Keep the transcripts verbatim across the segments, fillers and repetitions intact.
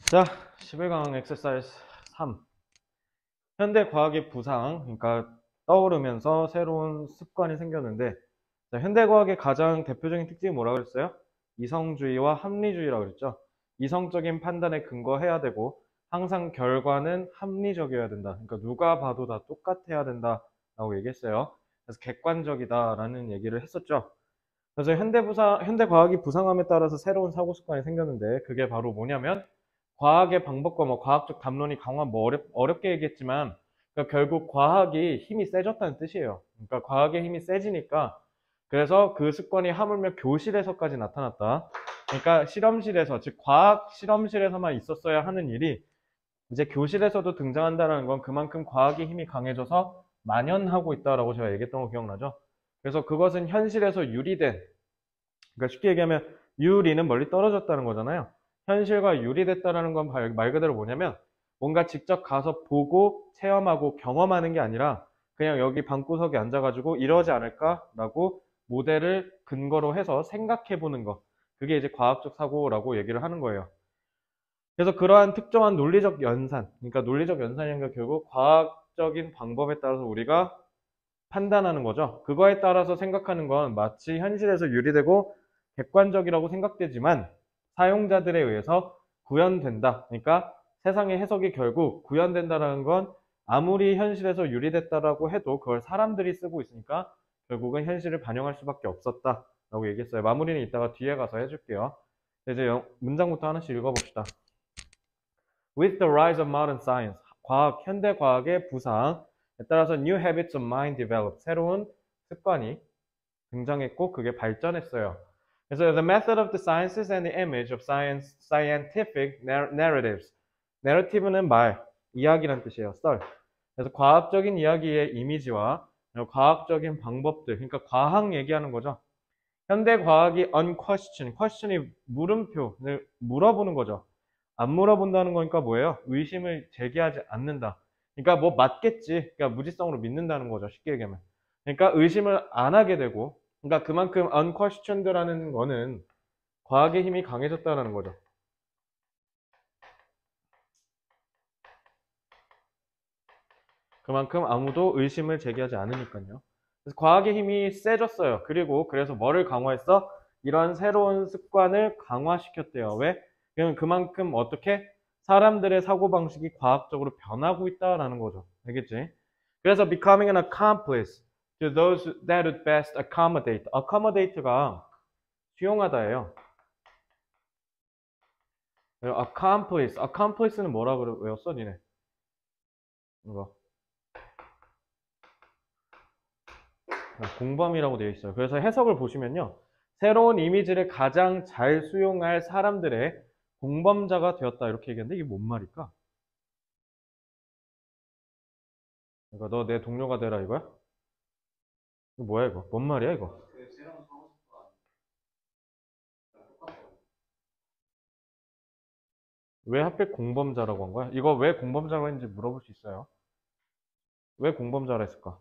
자, 십일 강 엑서사이즈 삼. 현대 과학의 부상, 그러니까 떠오르면서 새로운 습관이 생겼는데, 자, 현대 과학의 가장 대표적인 특징이 뭐라고 그랬어요? 이성주의와 합리주의라고 그랬죠. 이성적인 판단에 근거해야 되고, 항상 결과는 합리적이어야 된다. 그러니까 누가 봐도 다 똑같아야 된다라고 얘기했어요. 그래서 객관적이다라는 얘기를 했었죠. 그래서 현대 부상, 현대 과학이 부상함에 따라서 새로운 사고 습관이 생겼는데, 그게 바로 뭐냐면 과학의 방법과 뭐 과학적 담론이 강화 뭐 어렵, 어렵게 얘기했지만, 그러니까 결국 과학이 힘이 세졌다는 뜻이에요. 그러니까 과학의 힘이 세지니까, 그래서 그 습관이 하물며 교실에서까지 나타났다. 그러니까 실험실에서, 즉 과학 실험실에서만 있었어야 하는 일이 이제 교실에서도 등장한다는 건 그만큼 과학의 힘이 강해져서 만연하고 있다라고 제가 얘기했던 거 기억나죠? 그래서 그것은 현실에서 유리된, 그러니까 쉽게 얘기하면 유리는 멀리 떨어졌다는 거잖아요. 현실과 유리됐다라는 건 말 그대로 뭐냐면 뭔가 직접 가서 보고 체험하고 경험하는 게 아니라 그냥 여기 방구석에 앉아가지고 이러지 않을까라고 모델을 근거로 해서 생각해 보는 거. 그게 이제 과학적 사고라고 얘기를 하는 거예요. 그래서 그러한 특정한 논리적 연산, 그러니까 논리적 연산이란 게 결국 과학적인 방법에 따라서 우리가 판단하는 거죠. 그거에 따라서 생각하는 건 마치 현실에서 유리되고 객관적이라고 생각되지만 사용자들에 의해서 구현된다. 그러니까 세상의 해석이 결국 구현된다는 건 아무리 현실에서 유리됐다라고 해도 그걸 사람들이 쓰고 있으니까 결국은 현실을 반영할 수밖에 없었다라고 얘기했어요. 마무리는 이따가 뒤에 가서 해줄게요. 이제 문장부터 하나씩 읽어봅시다. With the rise of modern science, 과학, 현대 과학의 부상에 따라서 new habits of mind developed, 새로운 습관이 등장했고 그게 발전했어요. 그래서 the method of the sciences and the image of science, scientific narratives. narrative는 말, 이야기란 뜻이에요. 썰. 그래서 과학적인 이야기의 이미지와 과학적인 방법들, 그러니까 과학 얘기하는 거죠. 현대 과학이 unquestion, question이 물음표를 물어보는 거죠. 안 물어본다는 거니까 뭐예요? 의심을 제기하지 않는다. 그러니까 뭐 맞겠지. 그러니까 무지성으로 믿는다는 거죠. 쉽게 얘기하면. 그러니까 의심을 안 하게 되고, 그러니까 그만큼 unquestioned라는 거는 과학의 힘이 강해졌다는 거죠. 그만큼 아무도 의심을 제기하지 않으니까요. 그래서 과학의 힘이 세졌어요. 그리고 그래서 뭐를 강화했어? 이런 새로운 습관을 강화시켰대요. 왜? 그러면 그만큼 어떻게? 사람들의 사고방식이 과학적으로 변하고 있다라는 거죠. 알겠지? 그래서 becoming an accomplice to those that would best accommodate. accommodate가 수용하다예요. accomplice. accomplice는 뭐라 그래? 외웠어, 니네? 이거. 공범이라고 되어 있어요. 그래서 해석을 보시면요. 새로운 이미지를 가장 잘 수용할 사람들의 공범자가 되었다. 이렇게 얘기하는데 이게 뭔 말일까? 그러니까 너 내 동료가 되라 이거야? 이거 뭐야 이거? 뭔 말이야 이거? 왜 하필 공범자라고 한 거야? 이거 왜 공범자라고 했는지 물어볼 수 있어요. 왜 공범자라 했을까?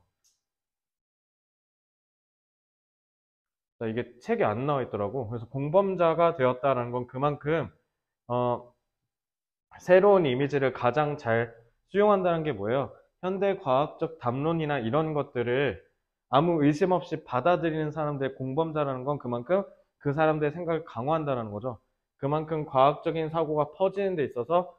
자, 이게 책에 안 나와 있더라고. 그래서 공범자가 되었다는 건 그만큼 어, 새로운 이미지를 가장 잘 수용한다는 게 뭐예요? 현대 과학적 담론이나 이런 것들을 아무 의심 없이 받아들이는 사람들의 공범자라는 건 그만큼 그 사람들의 생각을 강화한다는 거죠. 그만큼 과학적인 사고가 퍼지는 데 있어서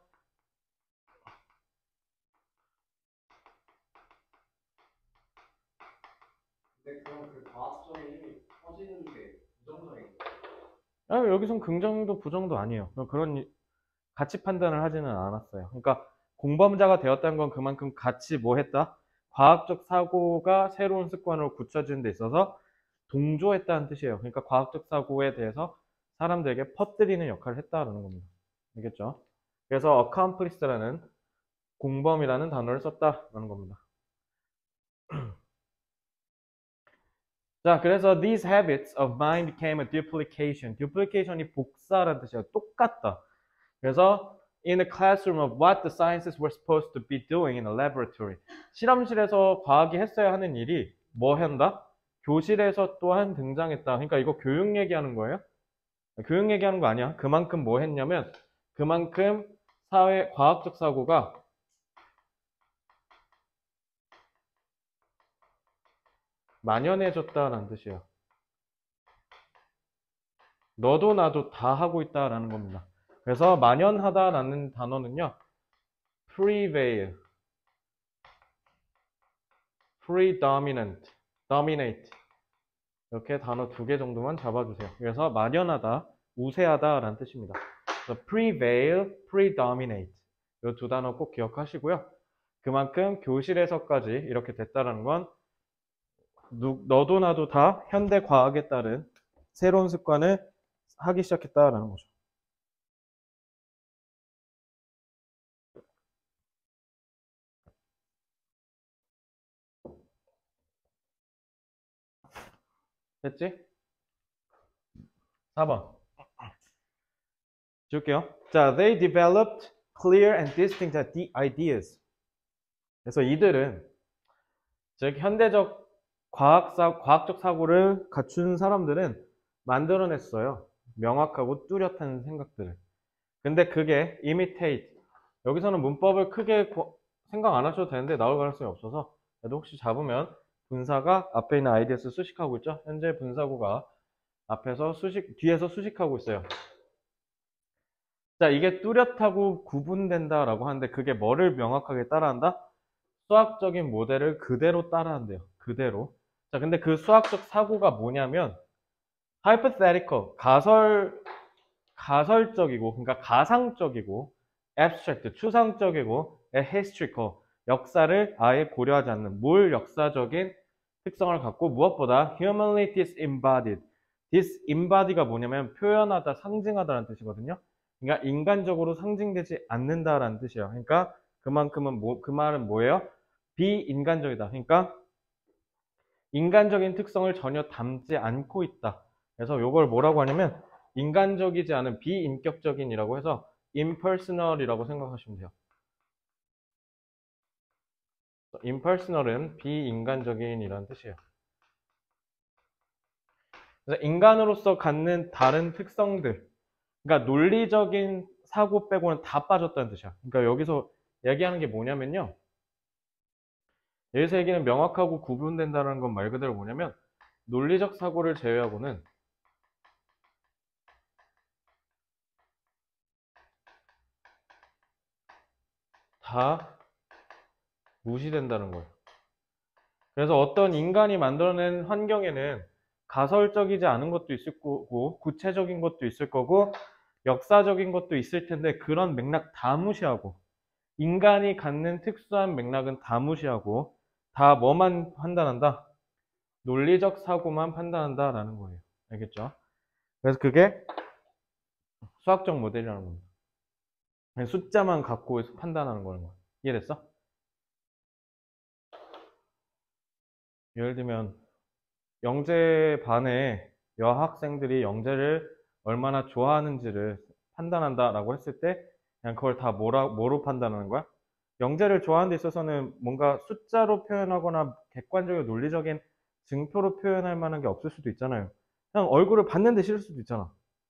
근데 그럼 그 과학적인 힘이 퍼지는 게 부정적인 아, 여기선 긍정도 부정도 아니에요. 그런 가치 판단을 하지는 않았어요. 그러니까 공범자가 되었다는 건 그만큼 같이 뭐 했다? 과학적 사고가 새로운 습관으로 굳혀지는 데 있어서 동조했다는 뜻이에요. 그러니까 과학적 사고에 대해서 사람들에게 퍼뜨리는 역할을 했다는 겁니다. 알겠죠? 그래서 accomplice라는 공범이라는 단어를 썼다라는 겁니다. 자, 그래서 these habits of mine became a duplication. duplication이 복사라는 뜻이에요. 똑같다. 그래서 in the classroom of what the sciences were supposed to be doing in a laboratory. 실험실에서 과학이 했어야 하는 일이 뭐 한다? 교실에서 또한 등장했다. 그러니까 이거 교육 얘기하는 거예요? 교육 얘기하는 거 아니야. 그만큼 뭐 했냐면 그만큼 사회, 과학적 사고가 만연해졌다라는 뜻이에요. 너도 나도 다 하고 있다라는 겁니다. 그래서 만연하다라는 단어는요, prevail, predominant, dominate 이렇게 단어 두 개 정도만 잡아주세요. 그래서 만연하다, 우세하다라는 뜻입니다. 그래서 prevail, predominate 이 두 단어 꼭 기억하시고요. 그만큼 교실에서까지 이렇게 됐다라는 건 누, 너도 나도 다 현대 과학에 따른 새로운 습관을 하기 시작했다라는 거죠. 됐지? 사 번. 줄게요. 자, they developed clear and distinct ideas. 그래서 이들은 즉 현대적 과학사, 과학적 사고를 갖춘 사람들은 만들어냈어요. 명확하고 뚜렷한 생각들을. 근데 그게 imitate. 여기서는 문법을 크게 고, 생각 안 하셔도 되는데 나올 가능성이 없어서 그래도 혹시 잡으면 분사가 앞에 있는 ideas 수식하고 있죠. 현재 분사구가 앞에서 수식, 뒤에서 수식하고 있어요. 자, 이게 뚜렷하고 구분된다라고 하는데 그게 뭐를 명확하게 따라한다? 수학적인 모델을 그대로 따라한대요. 그대로. 자, 근데 그 수학적 사고가 뭐냐면 hypothetical, 가설, 가설적이고, 그러니까 가상적이고, abstract, 추상적이고, historical, 역사를 아예 고려하지 않는 뭘 역사적인 특성을 갖고 무엇보다 humanly disembodied. disembodied가 뭐냐면 표현하다, 상징하다라는 뜻이거든요. 그러니까 인간적으로 상징되지 않는다라는 뜻이에요. 그러니까 그만큼은 뭐, 그 말은 뭐예요? 비인간적이다. 그러니까 인간적인 특성을 전혀 담지 않고 있다. 그래서 이걸 뭐라고 하냐면 인간적이지 않은 비인격적인이라고 해서 impersonal이라고 생각하시면 돼요. impersonal은 비인간적인이라는 뜻이에요. 그래서 인간으로서 갖는 다른 특성들, 그러니까 논리적인 사고 빼고는 다 빠졌다는 뜻이야. 그러니까 여기서 얘기하는 게 뭐냐면요. 여기서 얘기는 명확하고 구분된다는 건 말 그대로 뭐냐면 논리적 사고를 제외하고는 다 무시된다는 거예요. 그래서 어떤 인간이 만들어낸 환경에는 가설적이지 않은 것도 있을 거고 구체적인 것도 있을 거고 역사적인 것도 있을 텐데 그런 맥락 다 무시하고 인간이 갖는 특수한 맥락은 다 무시하고 다 뭐만 판단한다? 논리적 사고만 판단한다라는 거예요. 알겠죠? 그래서 그게 수학적 모델이라는 겁니다. 숫자만 갖고 판단하는 거는 거예요. 이해됐어? 예를 들면 영재 반에 여학생들이 영재를 얼마나 좋아하는지를 판단한다라고 했을 때 그냥 그걸 다 뭐라, 뭐로 판단하는 거야? 영재를 좋아하는 데 있어서는 뭔가 숫자로 표현하거나 객관적이고 논리적인 증표로 표현할 만한 게 없을 수도 있잖아요. 그냥 얼굴을 봤는데 싫을 수도 있잖아.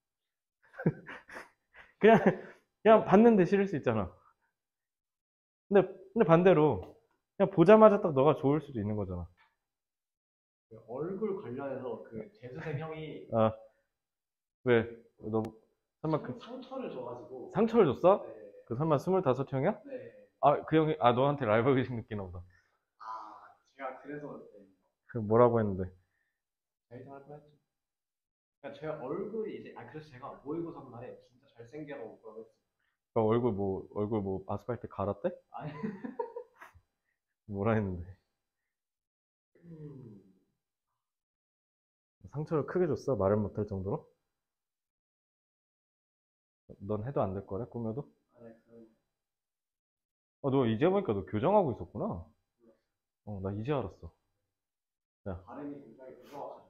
그냥 그냥 봤는데 싫을 수 있잖아. 근데 근데 반대로 그냥 보자마자 딱 너가 좋을 수도 있는 거잖아. 그 얼굴 관련해서 그 재수생 형이 아, 왜? 너 설마 그 상처를 줘가지고. 상처를 줬어? 네. 그 설마 스물다섯 형이야? 네. 아, 그 형이 아 너한테 라이벌의식 느끼나 보다. 아, 제가 그래서 네. 그 뭐라고 했는데? 데이트 할 뻔했죠. 그러니까 제 얼굴이 이제 아 그래서 제가 모의고사 날에 진짜 잘생겨라고 그러고 했어요. 그 얼굴 뭐 얼굴 뭐 아스팔트 갈았대? 아니. 뭐라 했는데? 음. 상처를 크게 줬어? 말을 못할 정도로? 넌 해도 안 될 거래? 꾸며도? 아니 그 어, 너 이제 보니까 너 교정하고 있었구나. 어, 나 이제 알았어. 발음이 굉장히 부정확하죠.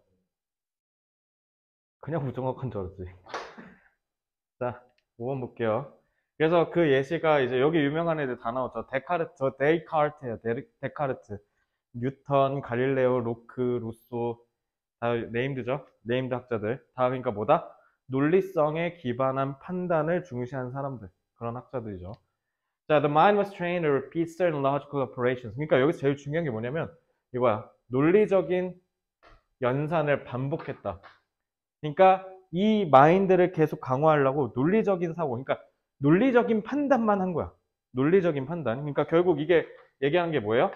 그냥 부정확한 줄 알았지. 자, 오 번 볼게요. 그래서 그 예시가 이제 여기 유명한 애들 다 나오죠. 데카르트, 저 데이카르트예요. 데, 데카르트. 뉴턴, 갈릴레오, 로크, 루소 다 네임드죠. 네임드 학자들. 다 그러니까 뭐다? 논리성에 기반한 판단을 중시한 사람들. 그런 학자들이죠. 자, the mind was trained to repeat certain logical operations. 그러니까 여기서 제일 중요한 게 뭐냐면 이거야. 논리적인 연산을 반복했다. 그러니까 이 마인드를 계속 강화하려고 논리적인 사고, 그러니까 논리적인 판단만 한 거야. 논리적인 판단. 그러니까 결국 이게 얘기하는 게 뭐예요?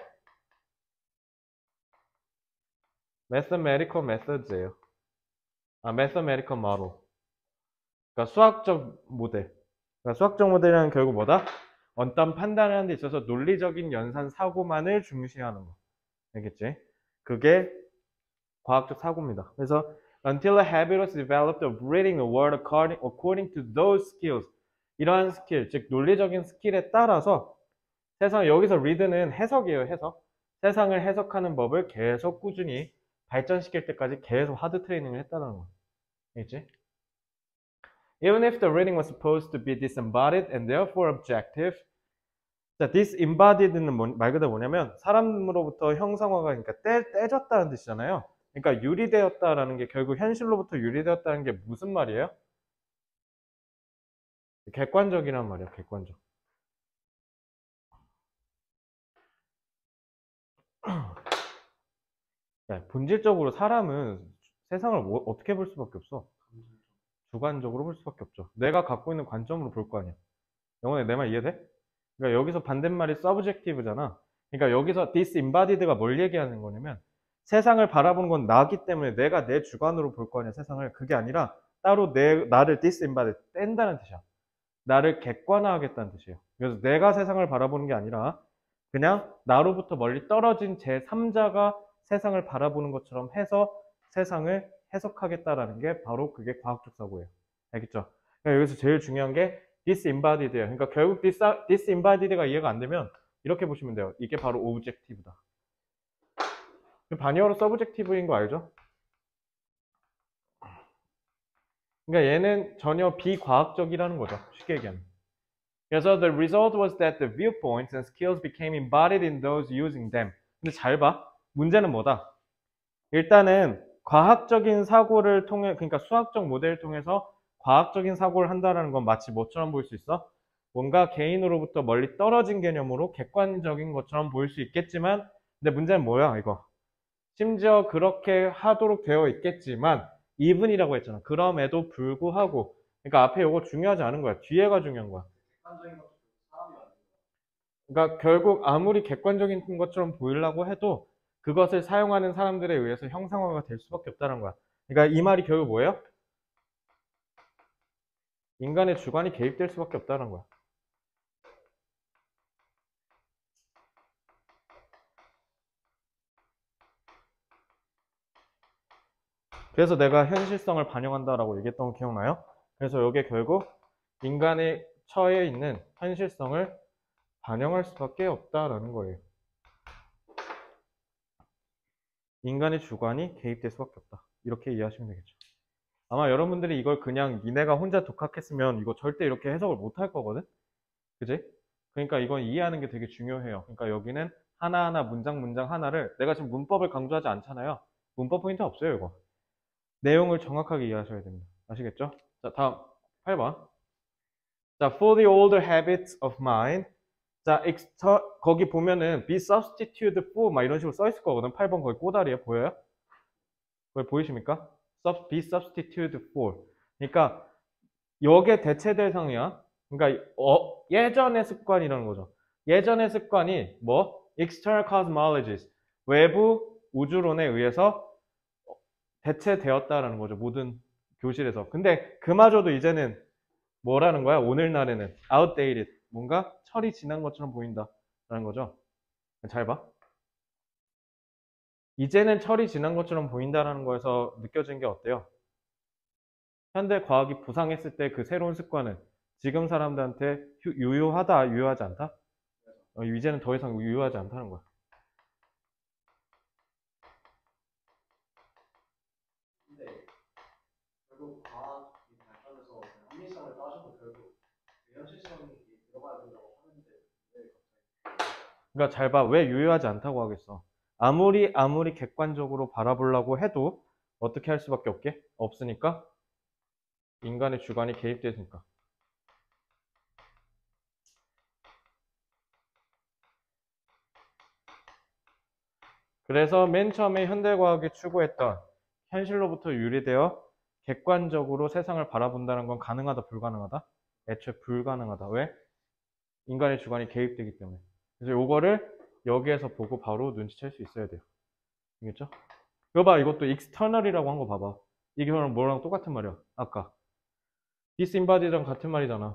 mathematical methods예요. 아, mathematical model. 그러니까 수학적 모델. 그러니까 수학적 모델이란 결국 뭐다? 어떤 판단을 하는 데 있어서 논리적인 연산 사고만을 중시하는 거. 알겠지? 그게 과학적 사고입니다. 그래서 until a habit was developed of reading the world according, according to those skills. 이러한 스킬, 즉 논리적인 스킬에 따라서 세상, 여기서 read는 해석이에요, 해석. 세상을 해석하는 법을 계속 꾸준히 발전시킬 때까지 계속 하드 트레이닝을 했다는 거. 알겠지? Even if the reading was supposed to be disembodied and therefore objective. 자, disembodied는 뭐, 말 그대로 뭐냐면 사람으로부터 형상화가, 그러니까 떼, 떼졌다는 뜻이잖아요. 그러니까 유리되었다라는 게 결국 현실로부터 유리되었다는 게 무슨 말이에요? 객관적이란 말이야, 객관적. 야, 본질적으로 사람은 세상을 뭐, 어떻게 볼 수밖에 없어? 주관적으로 볼 수밖에 없죠. 내가 갖고 있는 관점으로 볼 거 아니야. 영원에 내 말 이해돼? 그러니까 여기서 반대말이 subjective잖아. 그러니까 여기서 disembodied가 뭘 얘기하는 거냐면 세상을 바라보는 건 나기 때문에 내가 내 주관으로 볼 거 아니야, 세상을. 그게 아니라 따로 내, 나를 disembodied, 뗀다는 뜻이야. 나를 객관화하겠다는 뜻이에요. 그래서 내가 세상을 바라보는 게 아니라 그냥 나로부터 멀리 떨어진 제삼자가 세상을 바라보는 것처럼 해서 세상을 해석하겠다라는 게 바로 그게 과학적 사고예요. 알겠죠? 그러니까 여기서 제일 중요한 게 disembodied예요. 그러니까 결국 dis, disembodied가 이해가 안 되면 이렇게 보시면 돼요. 이게 바로 objective다. 반의어로 subjective인 거 알죠? 그러니까 얘는 전혀 비과학적이라는 거죠. 쉽게 얘기하면. 그래서 the result was that the viewpoints and skills became embodied in those using them. 근데 잘 봐. 문제는 뭐다? 일단은 과학적인 사고를 통해, 그러니까 수학적 모델을 통해서 과학적인 사고를 한다는 건 마치 뭐처럼 보일 수 있어? 뭔가 개인으로부터 멀리 떨어진 개념으로 객관적인 것처럼 보일 수 있겠지만, 근데 문제는 뭐야, 이거? 심지어 그렇게 하도록 되어 있겠지만, even이라고 했잖아. 그럼에도 불구하고, 그러니까 앞에 이거 중요하지 않은 거야. 뒤에가 중요한 거야. 그러니까 결국 아무리 객관적인 것처럼 보이려고 해도 그것을 사용하는 사람들에 의해서 형상화가 될 수밖에 없다는 거야. 그러니까 이 말이 결국 뭐예요? 인간의 주관이 개입될 수밖에 없다는 거야. 그래서 내가 현실성을 반영한다라고 얘기했던 거 기억나요? 그래서 이게 결국 인간의 처해 있는 현실성을 반영할 수밖에 없다라는 거예요. 인간의 주관이 개입될 수밖에 없다. 이렇게 이해하시면 되겠죠. 아마 여러분들이 이걸 그냥 니네가 혼자 독학했으면 이거 절대 이렇게 해석을 못 할 거거든? 그지? 그러니까 이건 이해하는 게 되게 중요해요. 그러니까 여기는 하나하나 문장 문장 하나를, 내가 지금 문법을 강조하지 않잖아요. 문법 포인트 없어요, 이거. 내용을 정확하게 이해하셔야 됩니다. 아시겠죠? 자, 다음 팔 번. 자, for the older habits of mind. 자, exter, 거기 보면은 be substituted for 막 이런 식으로 써 있을 거거든. 팔 번 거기 꼬다리에 보여요? 거기 보이십니까? Sub, be substituted for. 그러니까 여기에 대체 대상이야. 그러니까 어, 예전의 습관이라는 거죠. 예전의 습관이 뭐? external cosmologies. 외부 우주론에 의해서 대체되었다라는 거죠. 모든 교실에서. 근데 그마저도 이제는 뭐라는 거야? 오늘날에는 outdated. 뭔가 철이 지난 것처럼 보인다라는 거죠. 잘 봐. 이제는 철이 지난 것처럼 보인다라는 거에서 느껴진 게 어때요? 현대 과학이 부상했을 때 그 새로운 습관은 지금 사람들한테 유효하다, 유효하지 않다? 어, 이제는 더 이상 유효하지 않다는 거야. 근데 결국 과학이 발전해서 합리성을 따져도 결국 현실성이 들어가야 된다고 하는데 왜 갑자기? 그러니까 잘 봐. 왜 유효하지 않다고 하겠어? 아무리 아무리 객관적으로 바라보려고 해도 어떻게 할 수밖에 없게? 없으니까 인간의 주관이 개입되니까. 그래서 맨 처음에 현대과학이 추구했던 현실로부터 유리되어 객관적으로 세상을 바라본다는 건 가능하다, 불가능하다? 애초에 불가능하다. 왜? 인간의 주관이 개입되기 때문에. 그래서 요거를 여기에서 보고 바로 눈치챌 수 있어야 돼요. 알겠죠? 이거 봐, 이것도 external이라고 한 거 봐봐. 이게 그럼 뭐랑 똑같은 말이야? 아까 disembodied랑 같은 말이잖아.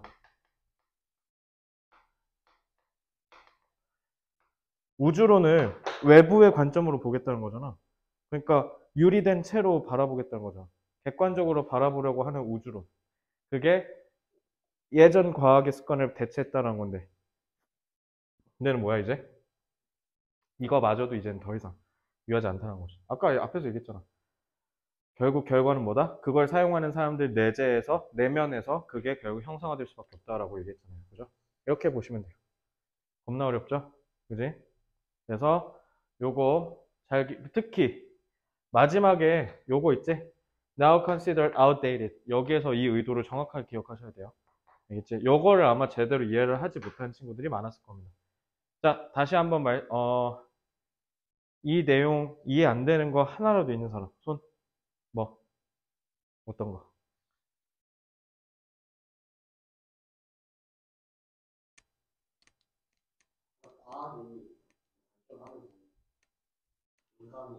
우주론을 외부의 관점으로 보겠다는 거잖아. 그러니까 유리된 채로 바라보겠다는 거잖아. 객관적으로 바라보려고 하는 우주론. 그게 예전 과학의 습관을 대체했다는 건데. 근데는 뭐야 이제? 이거마저도 이제는 더 이상 유하지 않다는 거죠. 아까 앞에서 얘기했잖아. 결국 결과는 뭐다? 그걸 사용하는 사람들 내재에서, 내면에서 그게 결국 형성화될 수밖에 없다라고 얘기했잖아요. 그죠? 이렇게 보시면 돼요. 겁나 어렵죠? 그지? 그래서 요거 잘, 기- 특히 마지막에 요거 있지? Now considered outdated. 여기에서 이 의도를 정확하게 기억하셔야 돼요. 알겠지? 요거를 아마 제대로 이해를 하지 못한 친구들이 많았을 겁니다. 자, 다시 한번 말, 어, 이 내용 이해 안 되는 거 하나라도 있는 사람. 손, 뭐, 어떤 거? 과학이 발전하면서 인간이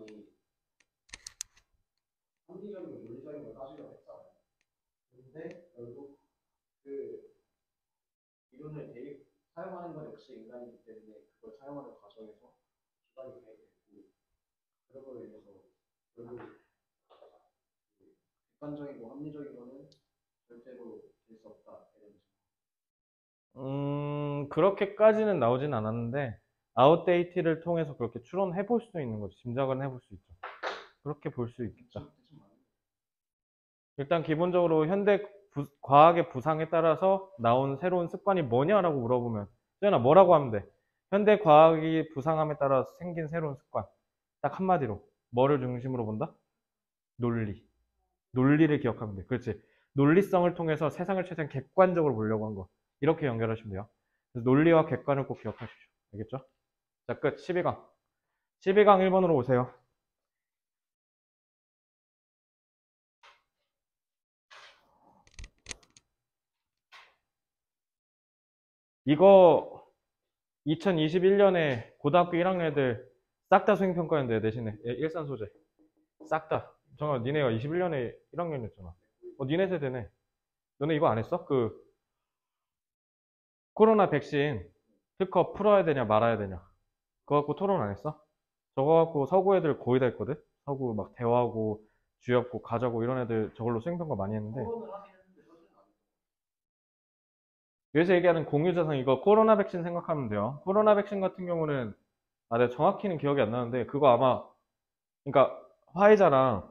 합리적이고 윤리적인 걸 따지려고 했잖아요. 근데 결국 그 이론을 대입 사용하는 건 역시 인간이기 때문에 그걸 사용하는 과정에서 기반이 개입됐고 그런 인해서 결국 객관적이고 합리적인 거는 절대로 될 수 없다. 이런 식으로. 음, 그렇게까지는 나오진 않았는데, 아웃데이트를 통해서 그렇게 추론해 볼 수 있는 거죠. 짐작은 해볼 수 있죠. 그렇게 볼 수 있겠다. 대충 대충 맞는 일단 기본적으로 현대 부- 과학의 부상에 따라서 나온 새로운 습관이 뭐냐라고 물어보면, 수연아 뭐라고 하면 돼? 현대 과학이 부상함에 따라 생긴 새로운 습관. 딱 한마디로. 뭐를 중심으로 본다? 논리. 논리를 기억하면 돼. 그렇지. 논리성을 통해서 세상을 최대한 객관적으로 보려고 한 거. 이렇게 연결하시면 돼요. 그래서 논리와 객관을 꼭 기억하십시오. 알겠죠? 자, 끝. 십이 강. 십이 강 일 번으로 오세요. 이거 이천이십일 년에 고등학교 일 학년 애들 싹 다 수행평가였는데 대신에 예, 일산 소재. 싹 다. 정말 니네가 이십일 년에 일 학년이었잖아. 어, 니네 세대네. 너네 이거 안 했어? 그 코로나 백신 특허 풀어야 되냐 말아야 되냐. 그거 갖고 토론 안 했어? 저거 갖고 서구 애들 거의 다 했거든? 서구 막 대화하고 주엽고 가자고 이런 애들 저걸로 수행평가 많이 했는데 토론을 하긴 했는데 사실은 안 여기서 얘기하는 공유자상 이거 코로나 백신 생각하면 돼요. 코로나 백신 같은 경우는 아 내가 정확히는 기억이 안 나는데 그거 아마 그러니까 화이자랑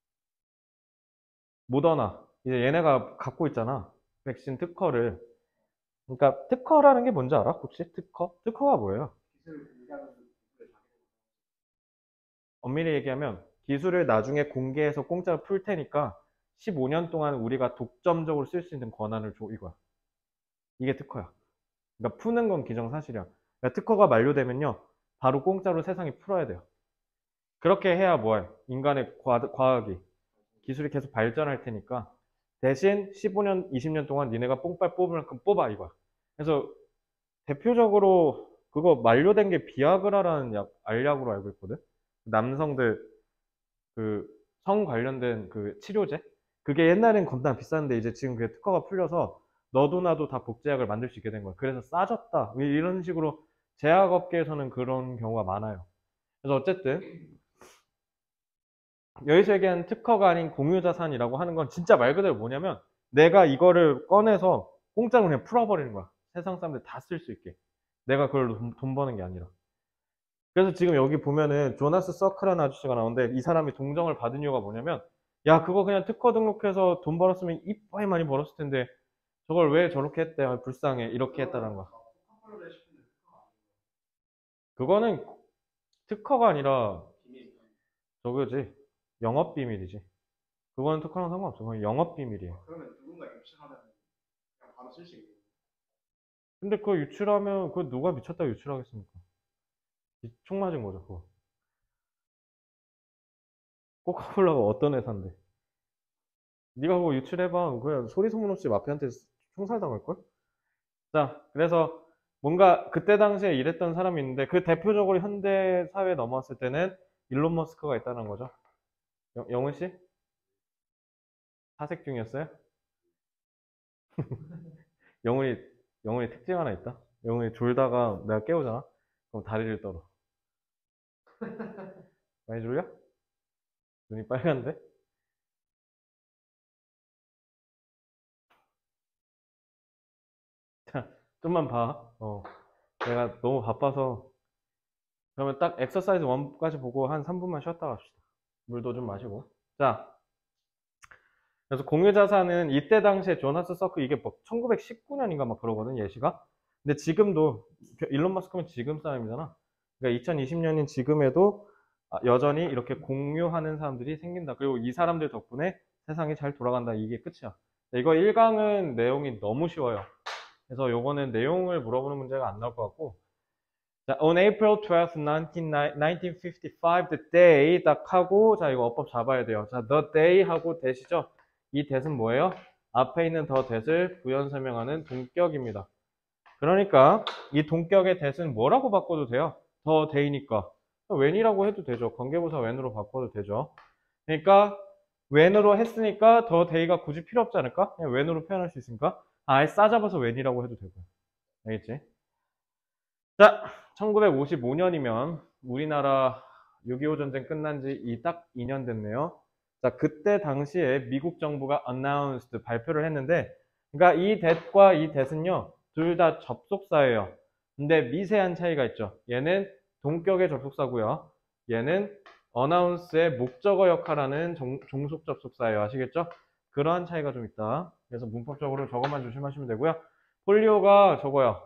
모더나 이제 얘네가 갖고 있잖아. 백신 특허를. 그러니까 특허라는 게 뭔지 알아? 혹시 특허? 특허가 뭐예요? 기술을 공개하면서 기술을 자기네가 엄밀히 얘기하면 기술을 나중에 공개해서 공짜로 풀 테니까 십오 년 동안 우리가 독점적으로 쓸 수 있는 권한을 줘 이거야. 이게 특허야. 그러니까 푸는 건 기정사실이야. 그러니까 특허가 만료되면요. 바로 공짜로 세상에 풀어야 돼요. 그렇게 해야 뭐해? 인간의 과, 과학이 기술이 계속 발전할 테니까 대신 십오 년, 이십 년 동안 니네가 뽕빨 뽑을 만큼 뽑아 이거야. 그래서 대표적으로 그거 만료된 게 비아그라라는 약, 알약으로 알고 있거든. 남성들 그 성 관련된 그 치료제? 그게 옛날엔 겁나 비쌌는데 이제 지금 그게 특허가 풀려서 너도 나도 다 복제약을 만들 수 있게 된 거야. 그래서 싸졌다. 이런 식으로 제약업계에서는 그런 경우가 많아요. 그래서 어쨌든 여기서 얘기하는 특허가 아닌 공유자산이라고 하는 건 진짜 말 그대로 뭐냐면 내가 이거를 꺼내서 공짜로 그냥 풀어버리는 거야. 세상 사람들 다 쓸 수 있게. 내가 그걸로 돈, 돈 버는 게 아니라. 그래서 지금 여기 보면은 조나스 서크라는 아저씨가 나오는데 이 사람이 동정을 받은 이유가 뭐냐면 야 그거 그냥 특허 등록해서 돈 벌었으면 이빠이 많이 벌었을 텐데 저걸 왜 저렇게 했대? 아, 불쌍해. 이렇게 했다는 거야. 코카콜라 레시피는 특허가 그거는 특허가 아니라 비밀. 저거지. 영업 비밀이지. 그거는 특허랑 상관없어. 그건 영업 비밀이에요. 그러면 누군가 유출하면 그냥 바로 쓸 수 있는. 근데 그거 유출하면 그거 누가 미쳤다 유출하겠습니까? 이 총 맞은 거죠, 그거. 코카콜라가 어떤 회사인데? 네가 그거 유출해봐. 그냥 소리 소문 없이 마피아한테 총살당할걸? 자, 그래서 뭔가 그때 당시에 일했던 사람이 있는데 그 대표적으로 현대 사회에 넘어왔을 때는 일론 머스크가 있다는 거죠. 영, 영훈 씨? 사색 중이었어요? 영훈이, 영훈이 특징 하나 있다. 영훈이 졸다가 내가 깨우잖아? 그럼 다리를 떨어. 많이 졸려? 눈이 빨간데? 자, 좀만 봐. 어. 내가 너무 바빠서. 그러면 딱 엑서사이즈 일까지 보고 한 삼 분만 쉬었다 갑시다. 물도 좀 마시고. 자, 그래서 공유자산은 이때 당시에 조나스 서클 이게 뭐 천구백십구 년인가 막 그러거든, 예시가. 근데 지금도, 일론 머스크는 지금 사람이잖아. 그러니까 이천이십 년인 지금에도 아, 여전히 이렇게 공유하는 사람들이 생긴다. 그리고 이 사람들 덕분에 세상이 잘 돌아간다. 이게 끝이야. 이거 일 강은 내용이 너무 쉬워요. 그래서 요거는 내용을 물어보는 문제가 안 나올 것 같고. 자, on April twelfth, nineteen fifty-five, the day 딱 하고, 자, 이거 어법 잡아야 돼요. 자, the day 하고 대시죠. 이 대은 뭐예요? 앞에 있는 더 대을 부연 설명하는 동격입니다. 그러니까 이 동격의 대은 뭐라고 바꿔도 돼요? 더 day니까. when이라고 해도 되죠. 관계부사 when으로 바꿔도 되죠. 그러니까 when으로 했으니까 더 day가 굳이 필요 없지 않을까? 그냥 when으로 표현할 수 있으니까 아예 싸잡아서 when이라고 해도 되고요. 알겠지? 자, 천구백오십오 년이면 우리나라 육이오 전쟁 끝난 지 이 딱 이 년 됐네요. 자, 그때 당시에 미국 정부가 announced 발표를 했는데, 그러니까 이 that과 이 that은요, 둘 다 접속사예요. 근데 미세한 차이가 있죠. 얘는 동격의 접속사고요. 얘는 announce의 목적어 역할하는 종, 종속 접속사예요. 아시겠죠? 그러한 차이가 좀 있다. 그래서 문법적으로 저것만 조심하시면 되고요. 폴리오가 저거요.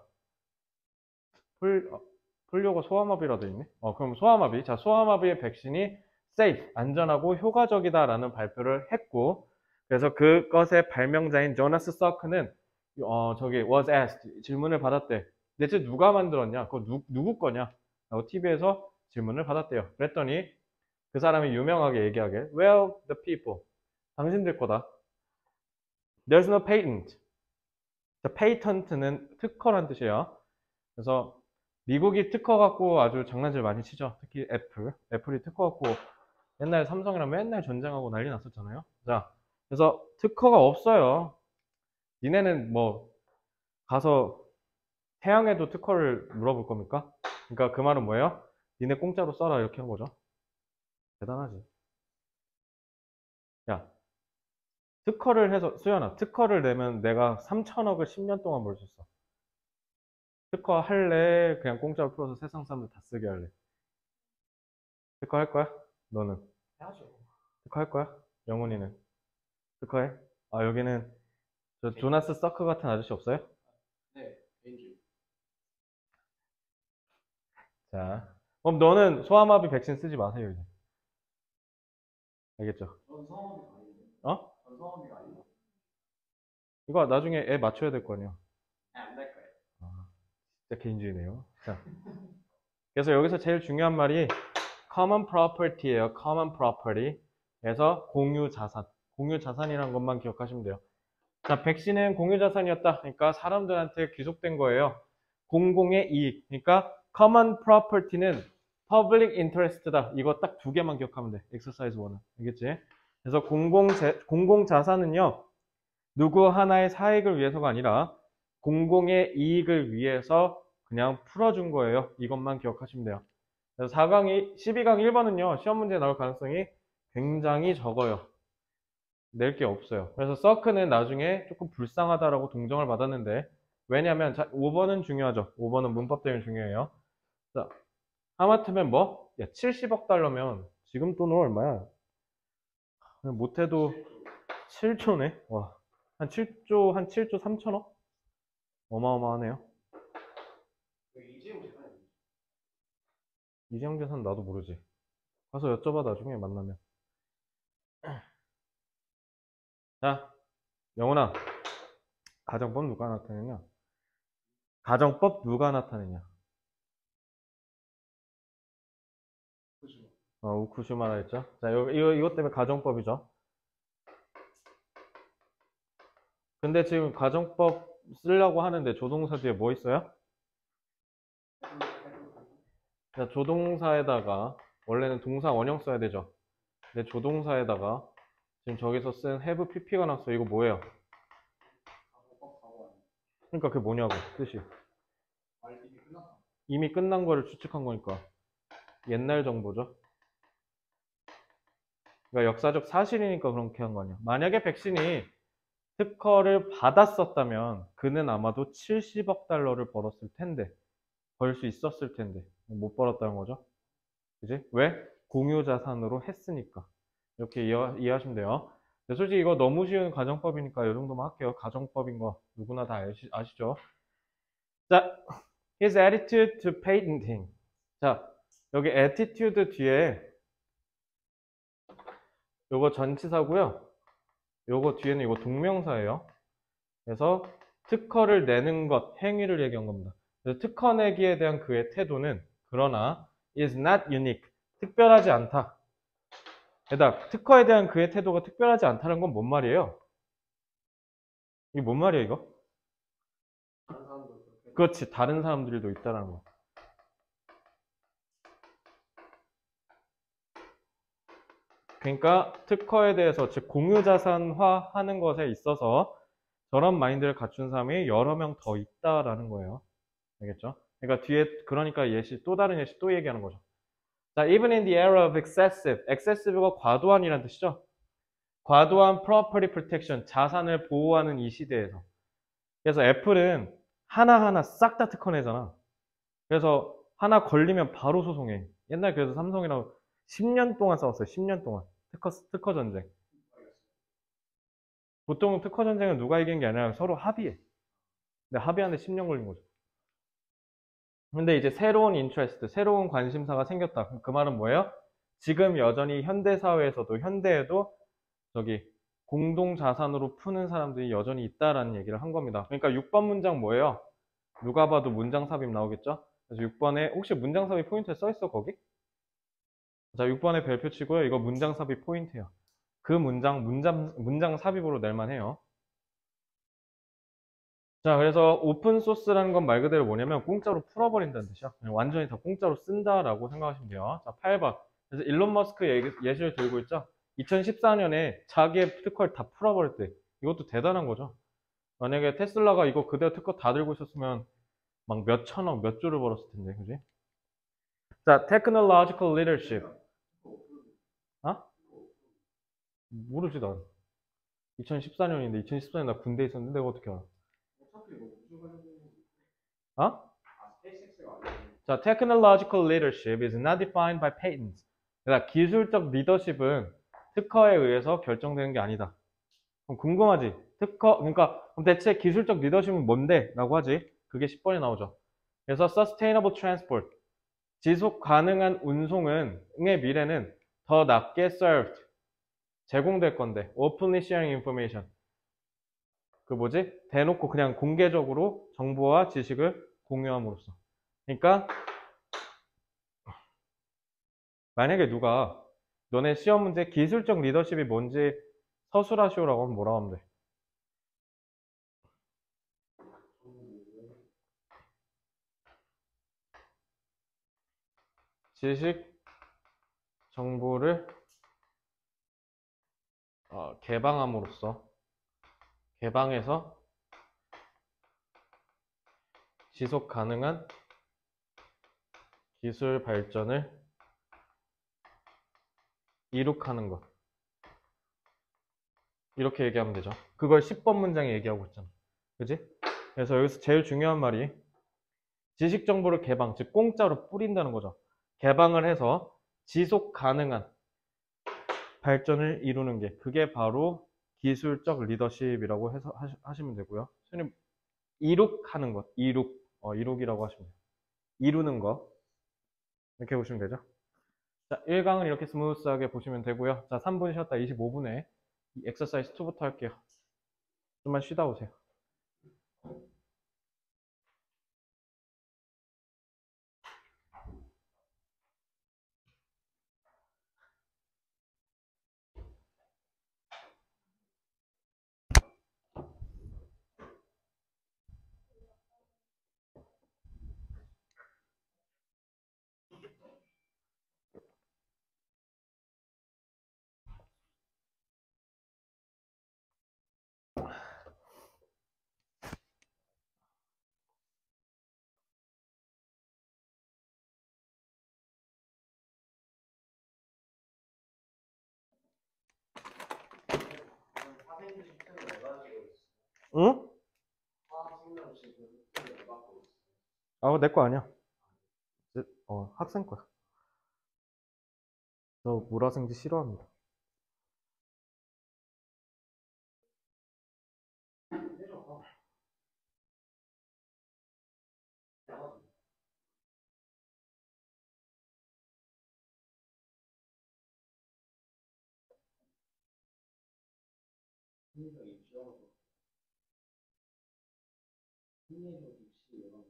폴, 어, 폴리오가 소아마비라 돼 있네. 어, 그럼 소아마비. 자, 소아마비의 백신이 safe, 안전하고 효과적이다라는 발표를 했고, 그래서 그것의 발명자인 조나스 서크는 어, 저기 was asked 질문을 받았대. 대체 누가 만들었냐? 그거 누, 누구 거냐? 라고 티비에서 질문을 받았대요. 그랬더니 그 사람이 유명하게 얘기하길, well, the people. 당신들 거다. There's no patent. 자, patent는 특허란 뜻이에요. 그래서 미국이 특허 갖고 아주 장난질 많이 치죠. 특히 애플. 애플이 특허 갖고 옛날 삼성이랑 맨날 전쟁하고 난리 났었잖아요. 자, 그래서 특허가 없어요. 니네는 뭐 가서 태양에도 특허를 물어볼 겁니까? 그러니까 그 말은 뭐예요? 니네 공짜로 써라 이렇게 한 거죠. 대단하지. 야, 특허를 해서 수연아, 특허를 내면 내가 삼천억을 십 년 동안 벌 수 있어. 특허 할래? 그냥 공짜로 풀어서 세상 사람들 다 쓰게 할래? 특허 할 거야? 너는? 해야죠. 특허 할 거야? 영훈이는? 특허해? 아, 여기는 저 조나스 서크 같은 아저씨 없어요? 네, 개인주의. 자, 그럼 너는 소아마비 백신 쓰지 마세요, 이제. 알겠죠? 전 성함이 아닌데. 어? 전 성함이 아닌데. 이거 나중에 애 맞춰야 될 거 아니야. 안될 거예요. 아, 진짜 개인주의네요. 자, 그래서 여기서 제일 중요한 말이 common property예요. common property. 그래서 공유 자산. 공유 자산이라는 것만 기억하시면 돼요. 자, 백신은 공유 자산이었다. 그러니까 사람들한테 귀속된 거예요. 공공의 이익. 그러니까 common property는 public interest다. 이거 딱 두 개만 기억하면 돼. exercise 일은. 알겠지? 그래서 공공, 제, 공공 자산은요. 누구 하나의 사익을 위해서가 아니라 공공의 이익을 위해서 그냥 풀어준 거예요. 이것만 기억하시면 돼요. 그래서 사 강이, 십이 강 일 번은요. 시험 문제에 나올 가능성이 굉장히 적어요. 낼 게 없어요. 그래서 서크는 나중에 조금 불쌍하다라고 동정을 받았는데 왜냐면 자, 오 번은 중요하죠. 오 번은 문법 때문에 중요해요. 자, 하마터면 뭐? 야, 칠십억 달러면 지금 돈으로 얼마야? 못해도 칠 초네? 와, 한 칠 조, 한 칠 조 삼천억? 어마어마하네요. 이재용 재산이 이재용 재산 나도 모르지. 가서 여쭤봐 나중에 만나면. 자, 영훈아, 가정법 누가 나타내냐? 가정법 누가 나타내냐? 그죠. 어, 우쿠슈마라 했죠. 자, 이거, 이거, 이것 때문에 가정법이죠. 근데 지금 가정법 쓰려고 하는데 조동사 뒤에 뭐 있어요? 자, 조동사에다가, 원래는 동사 원형 써야 되죠. 근데 조동사에다가, 지금 저기서 쓴 have pp가 나왔어. 이거 뭐예요? 그러니까 그게 뭐냐고, 뜻이. 이미 끝난 거를 추측한 거니까. 옛날 정보죠. 그러니까 역사적 사실이니까 그렇게 한 거 아니야. 만약에 백신이 특허를 받았었다면 그는 아마도 칠십억 달러를 벌었을 텐데, 벌 수 있었을 텐데 못 벌었다는 거죠. 그지? 왜? 공유 자산으로 했으니까. 이렇게 이해, 이해하시면 돼요. 근데 솔직히 이거 너무 쉬운 가정법이니까 이 정도만 할게요. 가정법인 거 누구나 다 아시, 아시죠? 자, his attitude to patenting. 자, 여기 attitude 뒤에 요거 전치사고요. 요거 뒤에는 이거 동명사예요. 그래서 특허를 내는 것, 행위를 얘기한 겁니다. 그래서 특허 내기에 대한 그의 태도는 그러나 is not unique, 특별하지 않다. 게다가 특허에 대한 그의 태도가 특별하지 않다는 건 뭔 말이에요? 이게 뭔 말이에요, 이거? 다른 사람도 그렇게 그렇지, 다른 사람들도 있다는 거. 그러니까 특허에 대해서 즉 공유자산화 하는 것에 있어서 저런 마인드를 갖춘 사람이 여러 명 더 있다라는 거예요. 알겠죠? 그러니까 뒤에 그러니까 예시 또 다른 예시 또 얘기하는 거죠. 자, even in the era of excessive, excessive가 과도한이라는 뜻이죠. 과도한 property protection, 자산을 보호하는 이 시대에서. 그래서 애플은 하나하나 싹 다 특허 내잖아. 그래서 하나 걸리면 바로 소송해. 옛날 그래서 삼성이랑 십 년 동안 싸웠어요. 십 년 동안. 특허, 특허 전쟁. 보통 특허 전쟁은 누가 이긴 게 아니라 서로 합의해. 근데 합의하는데 십 년 걸린 거죠. 근데 이제 새로운 인트레스트, 새로운 관심사가 생겼다. 그 말은 뭐예요? 지금 여전히 현대 사회에서도, 현대에도 저기 공동 자산으로 푸는 사람들이 여전히 있다라는 얘기를 한 겁니다. 그러니까 육 번 문장 뭐예요? 누가 봐도 문장 삽입 나오겠죠? 그래서 육 번에 혹시 문장 삽입 포인트에 써 있어 거기? 자, 육 번에 별표 치고요. 이거 문장 삽입 포인트예요. 그 문장 문장 문장 삽입으로 낼만 해요. 자, 그래서 오픈 소스라는 건 말 그대로 뭐냐면 공짜로 풀어버린다는 뜻이야. 그냥 완전히 다 공짜로 쓴다라고 생각하시면 돼요. 자, 팔 번. 그래서 일론 머스크 얘기, 예시를 들고 있죠. 이천십사 년에 자기의 특허를 다 풀어버렸대. 이것도 대단한 거죠. 만약에 테슬라가 이거 그대로 특허 다 들고 있었으면 막 몇 천억, 몇 조를 벌었을 텐데, 그지? 자, technological leadership. 어? 모르지, 난. 이천십사 년인데, 이천십사 년에 나 군대에 있었는데, 내가 어떻게 알아? 어차피 뭐 우주 관련된 어? 아 스페이스X가 아니고 자, technological leadership is not defined by patents. 그러니까 기술적 리더십은 특허에 의해서 결정되는 게 아니다. 그럼 궁금하지? 특허, 그러니까 그럼 대체 기술적 리더십은 뭔데? 라고 하지. 그게 십 번에 나오죠. 그래서 sustainable transport, 지속 가능한 운송은 의 미래는 더 낮게 served, 제공될 건데 openly sharing information, 그 뭐지? 대놓고 그냥 공개적으로 정보와 지식을 공유함으로써. 그러니까 만약에 누가 너네 시험 문제 기술적 리더십이 뭔지 서술하시오라고 하면 뭐라고 하면 돼? 지식 정보를 어, 개방함으로써, 개방해서 지속 가능한 기술 발전을 이룩하는 것. 이렇게 얘기하면 되죠. 그걸 십 번 문장에 얘기하고 있잖아. 그지? 그래서 여기서 제일 중요한 말이 지식 정보를 개방, 즉 공짜로 뿌린다는 거죠. 개방을 해서 지속 가능한 발전을 이루는 게, 그게 바로 기술적 리더십이라고 해서 하시, 하시면 되고요. 선생님, 이룩하는 것, 이룩, 어, 이룩이라고 하시면 돼요. 이루는 거. 이렇게 보시면 되죠. 자, 일 강은 이렇게 스무스하게 보시면 되고요. 자, 삼 분 쉬었다 이십오 분에 이 엑서사이즈 이부터 할게요. 좀만 쉬다 오세요. 학생 시스템을 왜 가지고 있어? 응? 화학 생명 지금 왜 갖고 있어? 아, 내 거 아니야. 제- 어, 학생 거야. 저 물화생지 싫어합니다. 해줘. 양아지. 심리적 입시라고. 심리적 입시 이런.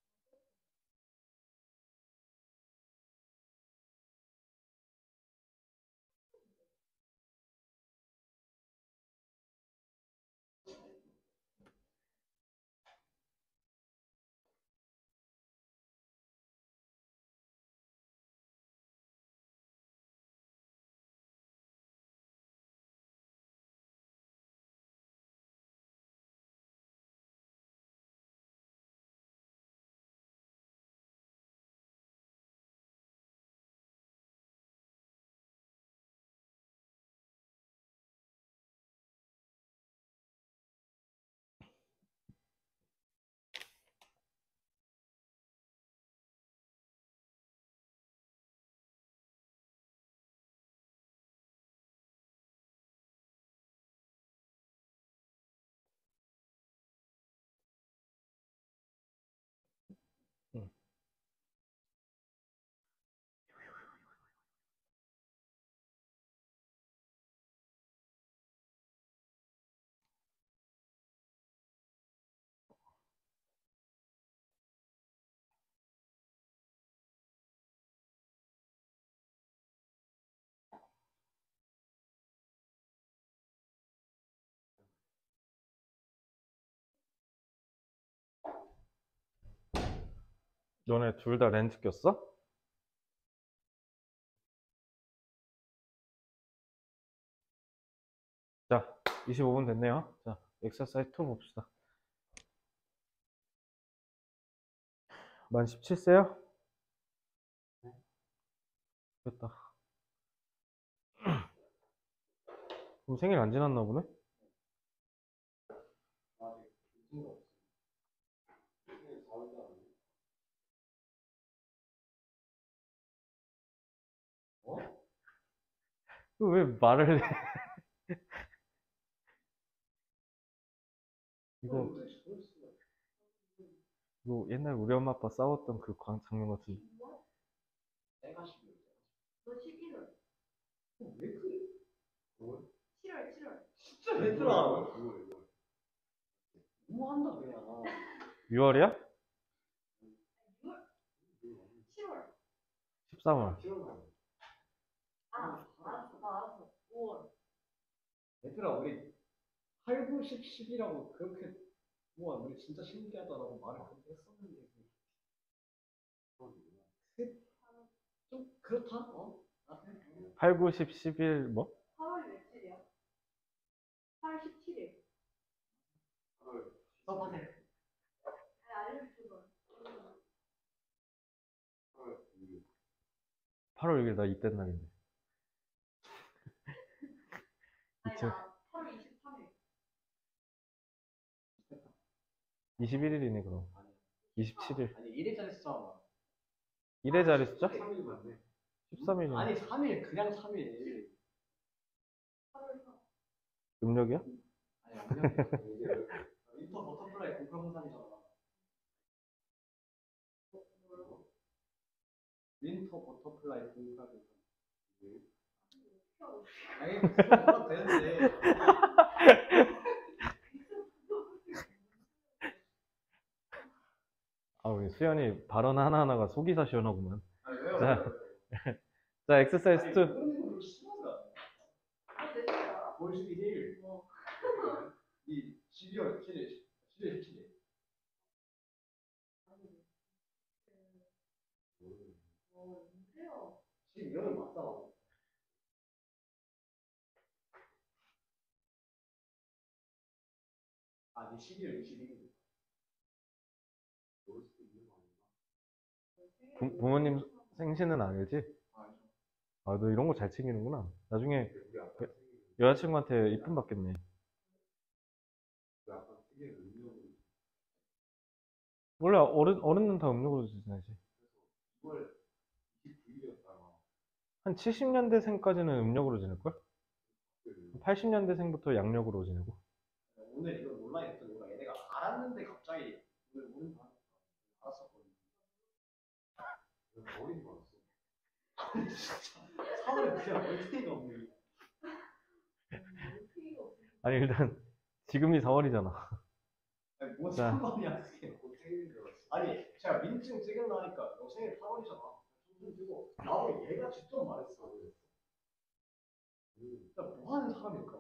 응. 너네 둘 다 렌즈 꼈어? 자, 이십오 분 됐네요. 자, 엑서사이즈 이 봅시다. 만 십칠 세요? 됐다. 그럼 생일 안 지났나 보네? 아직 인증도 없어. 생일 사월 달 아니야? 어? 이거 왜 말을 해? 이거, 왜 스트레스가 이거 옛날 우리 엄마 아빠 싸웠던 그 광- 장면 같은데. 때가 십이월. 너 십일월. 어, 왜 그래? 뭘? 칠월, 칠월. 진짜 얘들아. 뭐 한다 그냥. 유월이야? 유월? 칠월. 십삼 월. 아, 알았어, 나 알았어. 오월. 얘들아 우리 팔, 구, 십, 십이라고 그렇게 뭐 우리 진짜 신기하다라고 말을 그렇게 했었는데 그- 좀 그렇다? 어? 아, 그래? 팔, 구, 십, 십일 뭐? 팔월 며칠이야? 팔월 십칠일. 써봐세. 아니, 알려줘. 팔월 육 일 나 입된 날인데. 아니, 이천 나 팔월 이십삼일. 이십일 일이네 그럼. 이십칠 일. 아니 일 일짜리 숫자 일 회 자리 숫자? 삼 일 맞네. 십삼 일이네. 아니 삼 일 그냥 삼 일. 팔월 사. 음력이야? 아니 아니야. 인터 버터플라이 공평상이잖아. 뭐라고? 윈터 버터플라이 공평상. 표. 아니 그거 되는데. 아, 우리 수연이 발언 하나하나가 속이사 시원하구만. 아 왜요? 자, 자, 엑서사이즈 이. 그런 심하다. 아, 내 생각. 올 십일 일. 뭐. 이 십이월 칠 일. 십이월 십칠 일. 아니, 그, 뭐, 그래요. 십이월은 맞다. 아니 십이월 이십일 일. 부, 부모님 생신은 알지? 아니죠. 아, 너 이런 거 잘 챙기는구나. 나중에 여- 여자친구한테 이쁨 받겠네. 원래 어른, 어른은 다 음력으로 지내지. 이월 이십구 일이었다가 한 칠십 년대생까지는 음력으로 지낼걸? 팔십 년대생부터 양력으로 지내고. 오늘 이걸 온라인 했더니 뭔가 얘네가 알았는데 갑자기 오늘 모르는 거 알았었거든요. 어린 거 알았어. 아니 진짜 사월에 그냥 얼탱이가 없네. 피가 없어. 아니, 일단, 지금이 사월이잖아. 아니 뭔 자. 상관이야 그게 뭐 생일인 줄 알았어. 아니 제가 민증 찍으려니까 너 생일 사월이잖아. 민증 찍고 나보고 얘가 직접 말했어. 진짜 뭐 하는 사람일까?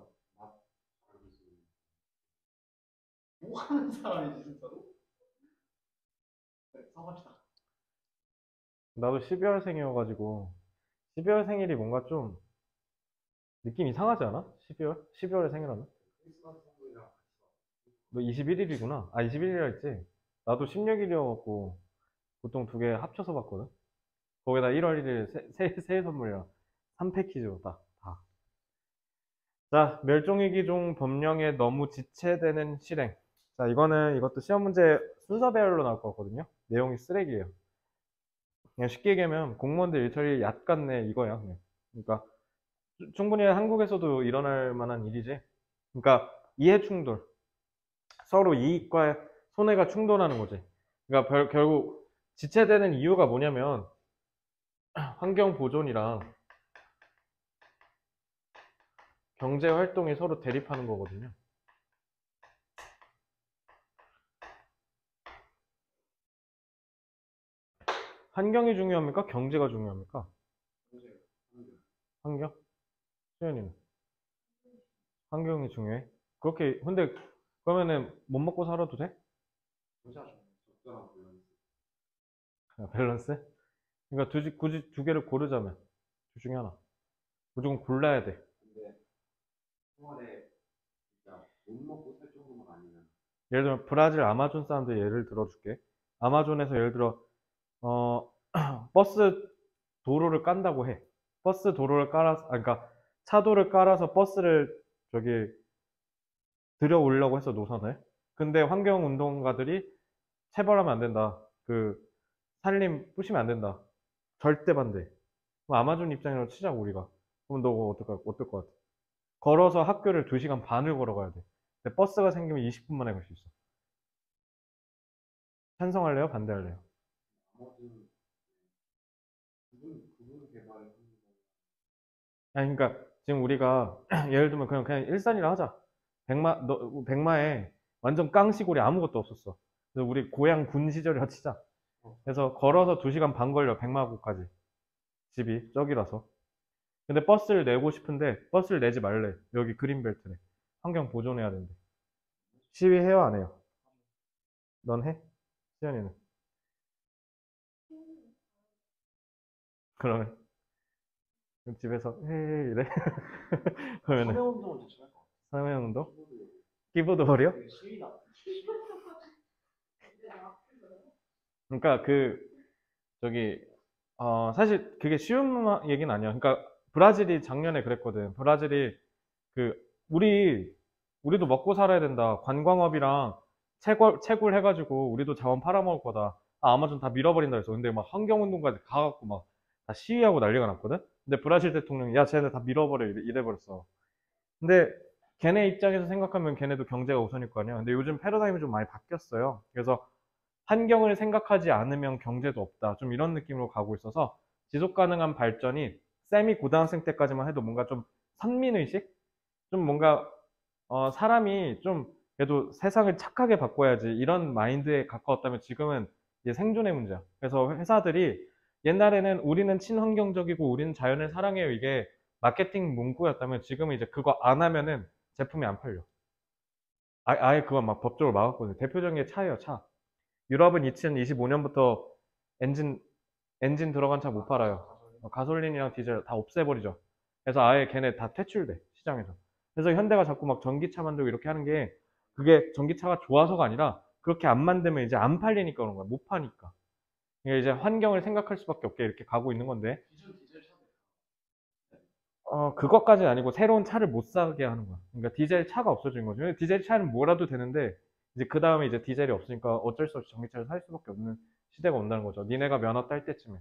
뭐 하는 사람이지 진짜로? 네, 사월이다. 나도 십이월생이어가지고, 십이월 생일이 뭔가 좀, 느낌 이상하지 않아? 십이월? 십이월에 생일하면? 크리스마스 선물이랑 같이 너 이십일 일이구나. 아, 이십일 일이라 했지? 나도 십육 일이어갖고, 보통 두 개 합쳐서 받거든? 거기다 일월 일 일 새, 새, 새해 선물이야. 삼 패키지로 딱, 다. 자, 멸종위기종 법령에 너무 지체되는 실행. 자, 이거는, 이것도 시험 문제 순서배열로 나올 것 같거든요? 내용이 쓰레기예요. 그냥 쉽게 얘기하면 공무원들 일처리 얕 같네, 이거야. 그냥. 그러니까, 추- 충분히 한국에서도 일어날 만한 일이지. 그러니까, 이해 충돌. 서로 이익과 손해가 충돌하는 거지. 그러니까 별- 결국 지체되는 이유가 뭐냐면 환경 보존이랑 경제 활동이 서로 대립하는 거거든요. 환경이 중요합니까? 경제가 중요합니까? 경제, 환경. 환경? 수현이는 환경이 중요해? 그렇게 근데 그러면은 못 먹고 살아도 돼? 경제가 좀 적절한 밸런스. 아, 밸런스? 그러니까 두, 지- 굳이 두 개를 고르자면 둘 중에 하나 무조건 골라야 돼. 근데 생활에 진짜 못 먹고 살 정도만 아니면 예를 들면 브라질 아마존 사람들 예를 들어줄게. 아마존에서 예를 들어 어 버스 도로를 깐다고 해. 버스 도로를 깔아서 아 그러니까 차도를 깔아서 버스를 저기 들여오려고 해서 노선을. 근데 환경운동가들이 체벌하면 안 된다. 그 산림 부시면 안 된다. 절대 반대. 그럼 아마존 입장으로 치자고 우리가. 그럼 너 어떨 어떨 것 같아? 걸어서 학교를 두 시간 반을 걸어가야 돼. 근데 버스가 생기면 이십 분 만에 갈 수 있어. 찬성할래요? 반대할래요? 나머지는 그분 그분 개발을 하는 아니, 그러니까 지금 우리가 예를 들면 그냥 그냥 일산이라 하자. 백마 너 백마에 완전 깡시골이 아무것도 없었어. 그래서 우리 고향 군 시절이라 치자. 그래서 걸어서 두 시간 반 걸려 백마고까지. 집이 저기라서. 근데 버스를 내고 싶은데 버스를 내지 말래. 여기 그린벨트래. 환경 보존해야 된대. 시위해요, 안 해요? 넌 해? 시연이는? 그러면 집에서 해 이래. 그러면은 참여운동을 대처할 것 같아. 사회운동? 키보드 버려? 되게 시위나. 그러니까 그 저기 어 사실 그게 쉬운 마- 얘기는 아니야. 그러니까 브라질이 작년에 그랬거든. 브라질이 그 우리 우리도 먹고 살아야 된다. 관광업이랑 채굴 채굴 해가지고 우리도 자원 팔아먹을 거다. 아, 아마존 다 밀어버린다 그랬어. 근데 막 환경운동까지 가갖고 막 다 시위하고 난리가 났거든. 근데 브라질 대통령이 야 쟤네 다 밀어버려 이래, 이래버렸어. 근데 걔네 입장에서 생각하면 걔네도 경제가 우선일 거 아니야. 근데 요즘 패러다임이 좀 많이 바뀌었어요. 그래서 환경을 생각하지 않으면 경제도 없다. 좀 이런 느낌으로 가고 있어서 지속 가능한 발전이 세미 고등학생 때까지만 해도 뭔가 좀 선민의식? 좀 뭔가 어, 사람이 좀 그래도 세상을 착하게 바꿔야지 이런 마인드에 가까웠다면 지금은 이제 생존의 문제야. 그래서 회사들이 옛날에는 우리는 친환경적이고 우리는 자연을 사랑해요. 이게 마케팅 문구였다면 지금은 이제 그거 안 하면은 제품이 안 팔려. 아, 아예 그건 막 법적으로 막았거든요. 대표적인 게 차예요, 차. 유럽은 이천이십오 년부터 엔진, 엔진 들어간 차 못 팔아요. 어, 가솔린이랑 디젤 다 없애버리죠. 그래서 아예 걔네 다 퇴출돼, 시장에서. 그래서 현대가 자꾸 막 전기차 만들고 이렇게 하는 게 그게 전기차가 좋아서가 아니라 그렇게 안 만들면 이제 안 팔리니까 그런 거야. 못 파니까. 그러니까 이제 환경을 생각할 수밖에 없게 이렇게 가고 있는 건데, 기존 디젤 차들. 어, 그것까지는 아니고 새로운 차를 못 사게 하는 거야. 그러니까 디젤 차가 없어진 거죠. 디젤 차는 뭐라도 되는데 이제 그 다음에 이제 디젤이 없으니까 어쩔 수 없이 전기차를 살 수밖에 없는 시대가 온다는 거죠. 니네가 면허 딸 때쯤에.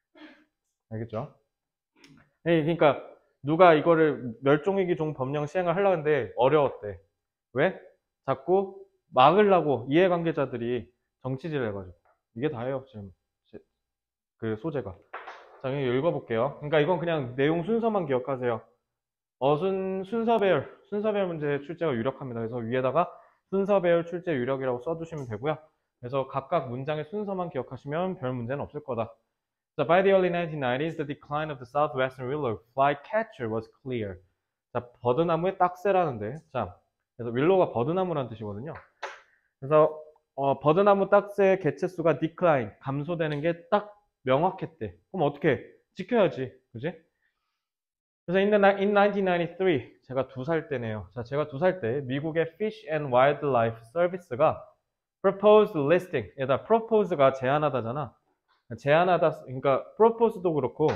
알겠죠? 예, 그러니까 누가 이거를 멸종위기 종 법령 시행을 하려는데 어려웠대. 왜? 자꾸 막으려고 이해관계자들이 정치질을 해가지고. 이게 다예요, 지금. 그 소재가. 자, 그냥 읽어볼게요. 그러니까 이건 그냥 내용 순서만 기억하세요. 어순 순서 배열, 순서 배열 문제 출제가 유력합니다. 그래서 위에다가 순서 배열 출제 유력이라고 써주시면 되고요. 그래서 각각 문장의 순서만 기억하시면 별 문제는 없을 거다. So by the early nineteen nineties, the decline of the southwestern willow flycatcher was clear. 자, 버드나무의 딱새라는데, 자, 그래서 윌로우가 버드나무라는 뜻이거든요. 그래서 어, 버드나무 딱새의 개체수가 decline, 감소되는 게 딱 명확했대. 그럼 어떻게? 지켜야지, 그지? 그래서 in, the, in nineteen ninety-three, 제가 두 살 때네요. 자, 제가 두 살 때 미국의 Fish and Wildlife Service가 proposed listing, 얘다 propose가 제안하다잖아. 제안하다, 그러니까 propose도 그렇고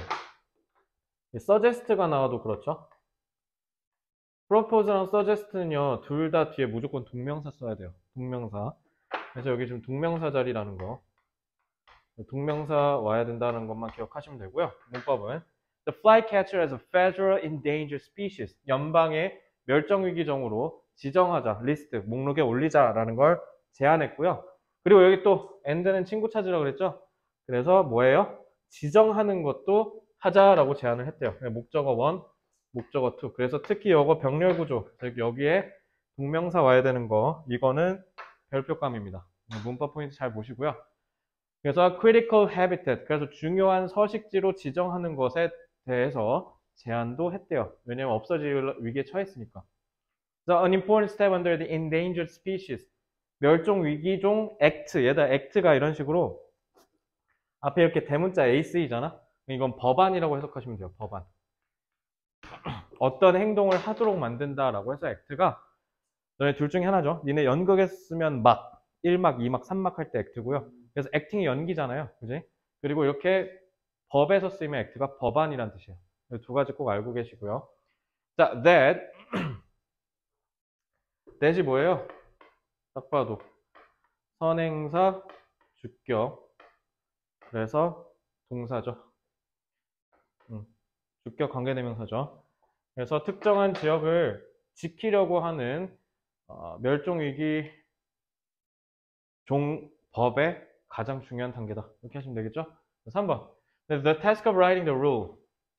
suggest가 나와도 그렇죠. propose랑 suggest는요, 둘 다 뒤에 무조건 동명사 써야 돼요. 동명사. 그래서 여기 지금 동명사 자리라는 거, 동명사 와야 된다는 것만 기억하시면 되고요. 문법은 The flycatcher as a federal endangered species, 연방의 멸종위기종으로 지정하자, 리스트, 목록에 올리자라는 걸 제안했고요. 그리고 여기 또 and는 친구 찾으라고 그랬죠? 그래서 뭐예요? 지정하는 것도 하자라고 제안을 했대요. 목적어 일, 목적어 이. 그래서 특히 이거 병렬 구조, 즉 여기에 동명사 와야 되는 거, 이거는 별표감입니다. 문법 포인트 잘 보시고요. 그래서 critical habitat, 그래서 중요한 서식지로 지정하는 것에 대해서 제안도 했대요. 왜냐면 없어질 위기에 처했으니까. So an important step under the endangered species, 멸종 위기종 액트, 얘다 액트가 이런 식으로 앞에 이렇게 대문자 에이쓰이잖아. 이건 법안이라고 해석하시면 돼요. 법안. 어떤 행동을 하도록 만든다라고 해서 액트가 너네 둘 중에 하나죠. 니네 연극했으면 막 일 막, 이 막, 삼 막 할 때 액트고요. 그래서 액팅이 연기잖아요. 그지? 그리고 이렇게 법에서 쓰이면 액트가 법안이란 뜻이에요. 두 가지 꼭 알고 계시고요. 자, that. that이 뭐예요? 딱 봐도 선행사, 주격. 그래서 동사죠. 음, 주격 관계대명사죠. 그래서 특정한 지역을 지키려고 하는 어, 멸종위기 종법의 가장 중요한 단계다. 이렇게 하시면 되겠죠? 삼 번. The task of writing the rule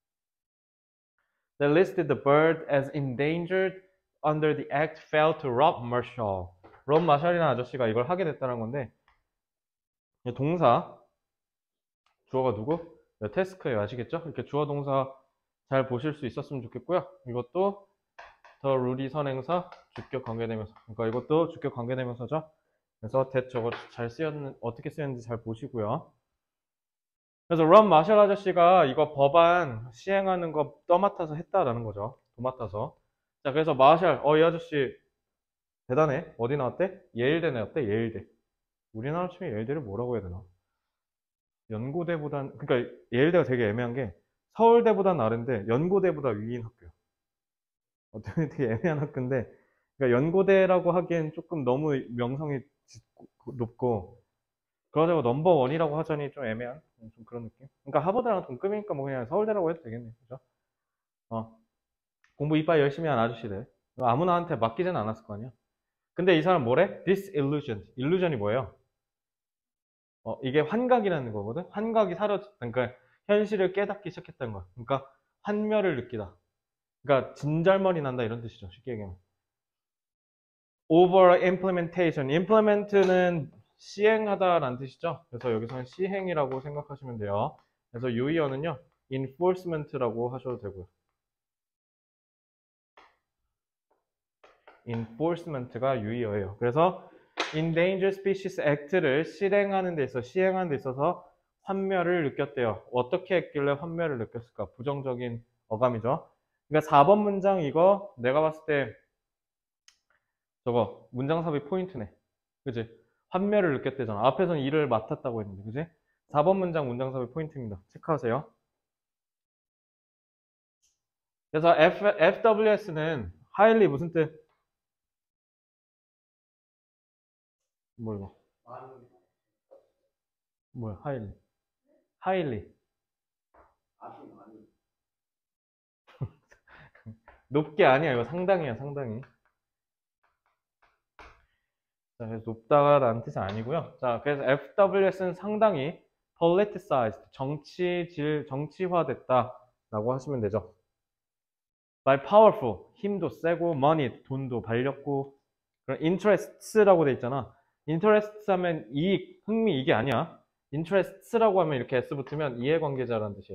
that listed the bird as endangered under the act fell to Rob Marshall. 롭 마샬이라는 아저씨가 이걸 하게 됐다는 건데, 동사, 주어가 누구? 태스크예요. 아시겠죠? 이렇게 주어 동사 잘 보실 수 있었으면 좋겠고요. 이것도 더 룰이 선행사, 주격 관계대명사. 그러니까 이것도 주격 관계대명사죠. 그래서 that 저거 잘 쓰였는, 어떻게 쓰였는지 잘 보시고요. 그래서 런 마셜 아저씨가 이거 법안 시행하는 거 떠맡아서 했다라는 거죠. 도맡아서. 자, 그래서 마셜, 어, 이 아저씨 대단해. 어디 나왔대? 예일대 나왔대? 예일대. 우리나라 치면 예일대를 뭐라고 해야 되나? 연고대보단, 그러니까 예일대가 되게 애매한 게 서울대보단 나른데 연고대보다 위인 학교야. 어떻게 되게 애매한 학교인데, 그러니까 연고대라고 하기엔 조금 너무 명성이 높고, 그러자고 넘버원이라고 하자니 좀 애매한 좀 그런 느낌. 그러니까 하버드랑 동급이니까 뭐 그냥 서울대라고 해도 되겠네, 그죠? 어, 공부 이빨 열심히 한 아저씨들. 아무나한테 맡기지는 않았을 거 아니야. 근데 이 사람 뭐래? disillusioned. illusion이 뭐예요? 어, 이게 환각이라는 거거든. 환각이 사라졌다. 그러니까 현실을 깨닫기 시작했다는 거야. 그러니까 환멸을 느끼다. 그러니까 진절머리 난다 이런 뜻이죠. 쉽게 얘기하면. over implementation. implement는 시행하다라는 뜻이죠. 그래서 여기서는 시행이라고 생각하시면 돼요. 그래서 유의어는요, enforcement라고 하셔도 되고요. enforcement가 유의어예요. 그래서 Endangered Species Act를 실행하는 데 있어, 시행하는 데 있어서 환멸을 느꼈대요. 어떻게 했길래 환멸을 느꼈을까? 부정적인 어감이죠. 그러니까 사 번 문장 이거 내가 봤을 때 저거 문장삽입 포인트네. 그치? 환멸을 느꼈대잖아. 앞에서는 일을 맡았다고 했는데, 그지? 사 번 문장 문장삽입 포인트입니다. 체크하세요. 그래서 F, 에프더블유에스는 highly 무슨 뜻? 뭐 이거? 많은 뭐야? highly. highly. 아주 많이 높게 아니야. 이거 상당히야, 상당히. 자, 그래서 높다라는 뜻은 아니고요. 자, 그래서 에프 더블유 에스는 상당히 politicized, 정치질, 정치화됐다라고 하시면 되죠. by powerful, 힘도 세고, money, 돈도 발렸고, 그럼 interests라고 돼 있잖아. interests 하면 이익, 흥미 이게 아니야. interests라고 하면 이렇게 s 붙으면 이해관계자라는 뜻이에요.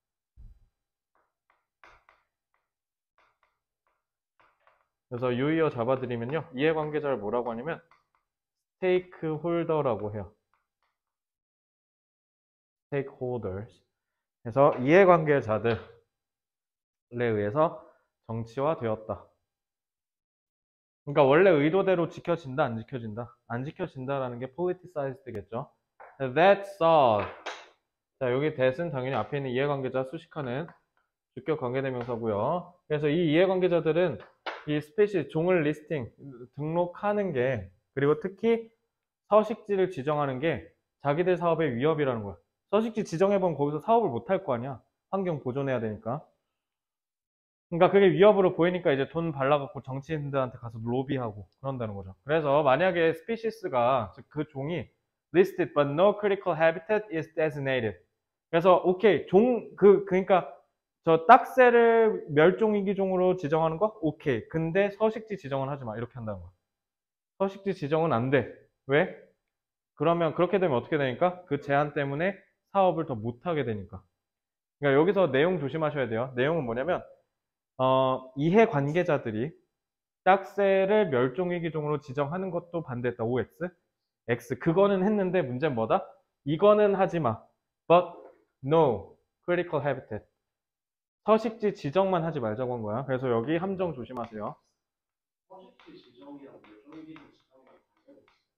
그래서 유의어 잡아드리면요. 이해관계자를 뭐라고 하냐면 stakeholder라고 해요. stakeholders. 그래서 이해관계자들에 의해서 정치화되었다. 그러니까 원래 의도대로 지켜진다, 안 지켜진다? 안 지켜진다라는 게 politicized겠죠. That's all. 자, 여기 that은 당연히 앞에 있는 이해관계자 수식하는 주격 관계대명사고요. 그래서 이 이해관계자들은 이 스페시 종을 리스팅, 등록하는 게, 그리고 특히 서식지를 지정하는 게 자기들 사업의 위협이라는 거야. 서식지 지정해보면 거기서 사업을 못 할 거 아니야. 환경 보존해야 되니까. 그러니까 그게 위협으로 보이니까 이제 돈 발라갖고 정치인들한테 가서 로비하고 그런다는 거죠. 그래서 만약에 스피시스가, 즉 그 종이 listed but no critical habitat is designated. 그래서 오케이, 종, 그, 그러니까 저 딱새를 멸종위기종으로 지정하는 거? 오케이. 근데 서식지 지정은 하지 마. 이렇게 한다는 거야. 서식지 지정은 안 돼. 왜? 그러면 그렇게 되면 어떻게 되니까? 그 제한 때문에 사업을 더 못하게 되니까. 그러니까 여기서 내용 조심하셔야 돼요. 내용은 뭐냐면 어, 이해관계자들이 딱새를 멸종위기종으로 지정하는 것도 반대했다. 오엑스? X. 그거는 했는데 문제는 뭐다? 이거는 하지 마. But no critical habitat. 서식지 지정만 하지 말자고 한 거야. 그래서 여기 함정 조심하세요. 서식지 지정이랑 멸종위기종 지정이랑 관계가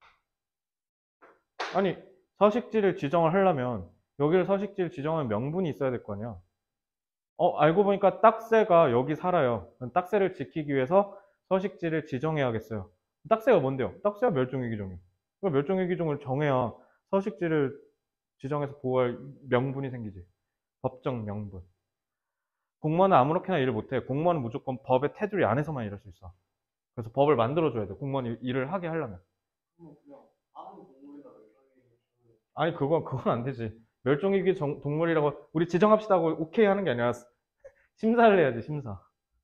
있어요. 아니, 서식지를 지정을 하려면 여기를 서식지를 지정하면 명분이 있어야 될 거 아니야. 어, 알고 보니까 딱새가 여기 살아요. 딱새를 지키기 위해서 서식지를 지정해야겠어요. 딱새가 뭔데요? 딱새가 멸종위기종이에요. 그러니까 멸종위기종을 정해야 서식지를 지정해서 보호할 명분이 생기지. 법적 명분. 공무원은 아무렇게나 일을 못해. 공무원은 무조건 법의 테두리 안에서만 일할 수 있어. 그래서 법을 만들어줘야 돼. 공무원이 일을 하게 하려면. 그러면 그냥 아무 동물이나 멸종위기종 아니, 그건, 그건 안 되지. 멸종위기 정- 동물이라고 우리 지정합시다 하고 오케이 하는 게 아니라 심사를 해야지, 심사.